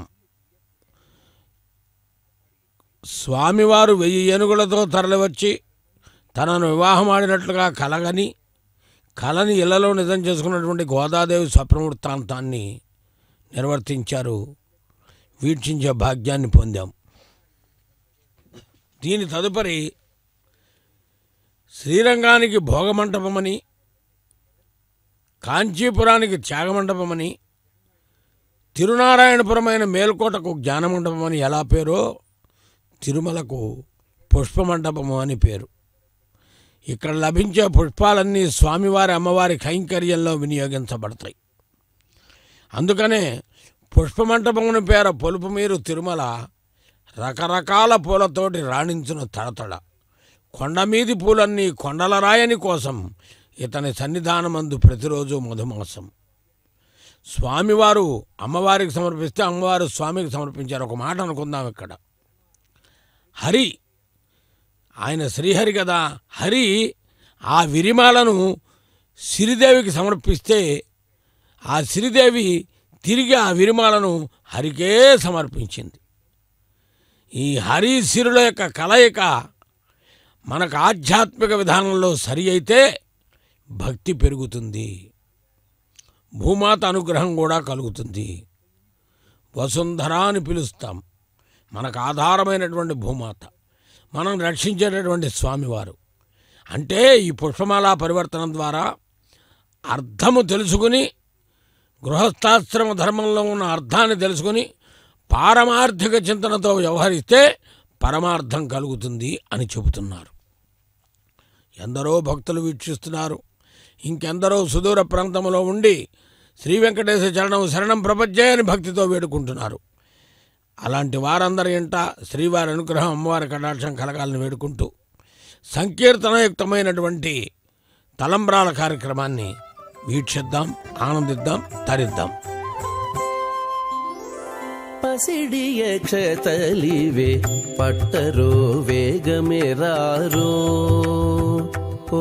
[SPEAKER 2] స్వామివారు వెయ్యి ఏనుగులతో తరలివచ్చి తనను వివాహమాడినట్లుగా కలగని కలని ఇళ్లలో నిజం చేసుకున్నటువంటి గోదాదేవి స్వప్నవృత్తాంతాన్ని నిర్వర్తించారు. వీక్షించే భాగ్యాన్ని పొందాం. దీని తదుపరి శ్రీరంగానికి భోగమంటపమని, కాంచీపురానికి త్యాగమండపమని, తిరునారాయణపురమైన మేల్కోటకు జ్ఞానమండపమని ఎలా పేరో తిరుమలకు పుష్పమండపము అని పేరు. ఇక్కడ లభించే పుష్పాలన్నీ స్వామివారి అమ్మవారి కైంకర్యంలో వినియోగించబడతాయి. అందుకనే పుష్పమంటపముని పేర పొలుపు మీరు తిరుమల రకరకాల పూలతోటి రాణించును తడతడ. కొండమీది పూలన్నీ కొండల రాయని కోసం ఇతని సన్నిధానమందు ప్రతిరోజు మధుమాసం. స్వామివారు అమ్మవారికి సమర్పిస్తే అమ్మవారు స్వామికి సమర్పించారు. ఒక మాట అనుకుందాం ఇక్కడ. హరి ఆయన శ్రీహరి కదా. హరి ఆ విరిమాలను సిరిదేవికి సమర్పిస్తే ఆ సిరిదేవి తిరిగి ఆ విరిమాలను హరికే సమర్పించింది. ఈ హరి సిరుల యొక్క కలయిక మనకు ఆధ్యాత్మిక విధానంలో సరి అయితే భక్తి పెరుగుతుంది, భూమాత అనుగ్రహం కూడా కలుగుతుంది. వసుంధర అని పిలుస్తాం. మనకు ఆధారమైనటువంటి భూమాత, మనం రక్షించేటటువంటి స్వామివారు. అంటే ఈ పుష్పమాల పరివర్తనం ద్వారా అర్థము తెలుసుకుని, గృహస్థాశ్రమ ధర్మంలో ఉన్న అర్థాన్ని తెలుసుకుని పారమార్థిక చింతనతో వ్యవహరిస్తే పరమార్థం కలుగుతుంది అని చెబుతున్నారు. ఎందరో భక్తులు వీక్షిస్తున్నారు. ఇంకెందరో సుదూర ప్రాంతంలో ఉండి శ్రీ వెంకటేశ్వర చరణం శరణం ప్రపంచే అని భక్తితో వేడుకుంటున్నారు. అలాంటి వారందరి ఇంట శ్రీవారి అనుగ్రహం, అమ్మవారి కటాక్షం కలగాలని వేడుకుంటూ సంకీర్తనయుక్తమైనటువంటి తలంబ్రాల కార్యక్రమాన్ని వీక్షిద్దాం, ఆనందిద్దాం, తరిద్దాం.
[SPEAKER 4] పసిడి యక్షతలివే పట్టరో వేగమెరారో ఓ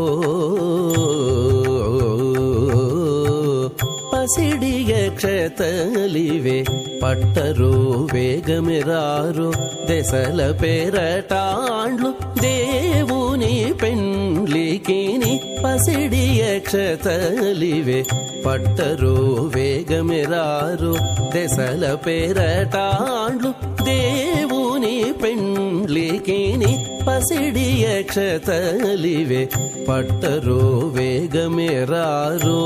[SPEAKER 4] పసిడి యక్షతలివే పట్టరో వేగమెరారో దశల పేరటాండ్లు దేవుని పెండ్లికిని పసిడి యక్షతలివే పట్టరో వేగమెరారో దశల పేరటాండ్లు దేవుని పెండ్లికిని పసిడి యక్షతలివే పట్టరో వేగమెరారో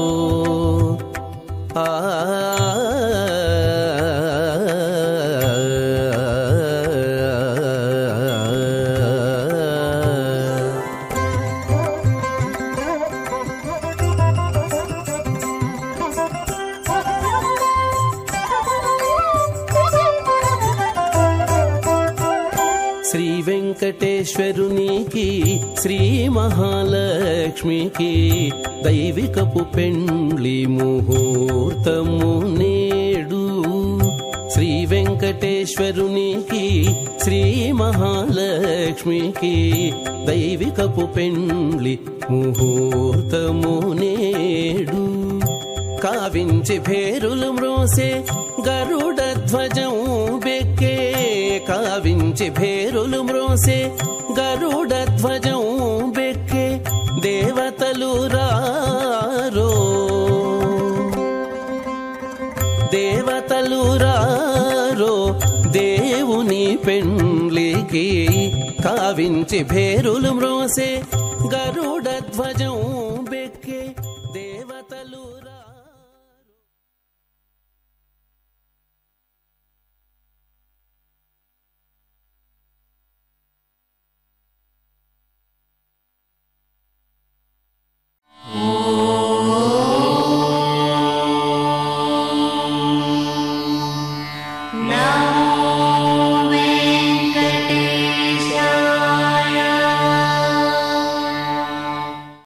[SPEAKER 4] ఆ శ్రీ వెంకటేశ్వరునికి శ్రీ మహాలక్ష్మికి దైవికపు పెండ్లి ముహూర్తము నేడు శ్రీ వెంకటేశ్వరునికి శ్రీ మహాలక్ష్మికి దైవికపు పెండ్లి ముహూర్తము నేడు కావించి భేరులు మ్రోసే గరుడ ధ్వజం బెక్కే కావించి భేరులు మ్రోసే గరుడ ధ్వజం బెక్కే దేవతలు రారో దేవతలు రారో దేవుని పెండ్లికి కావించి భేరులు మ్రోసే గరుడ ధ్వజం బెక్కే దేవతలు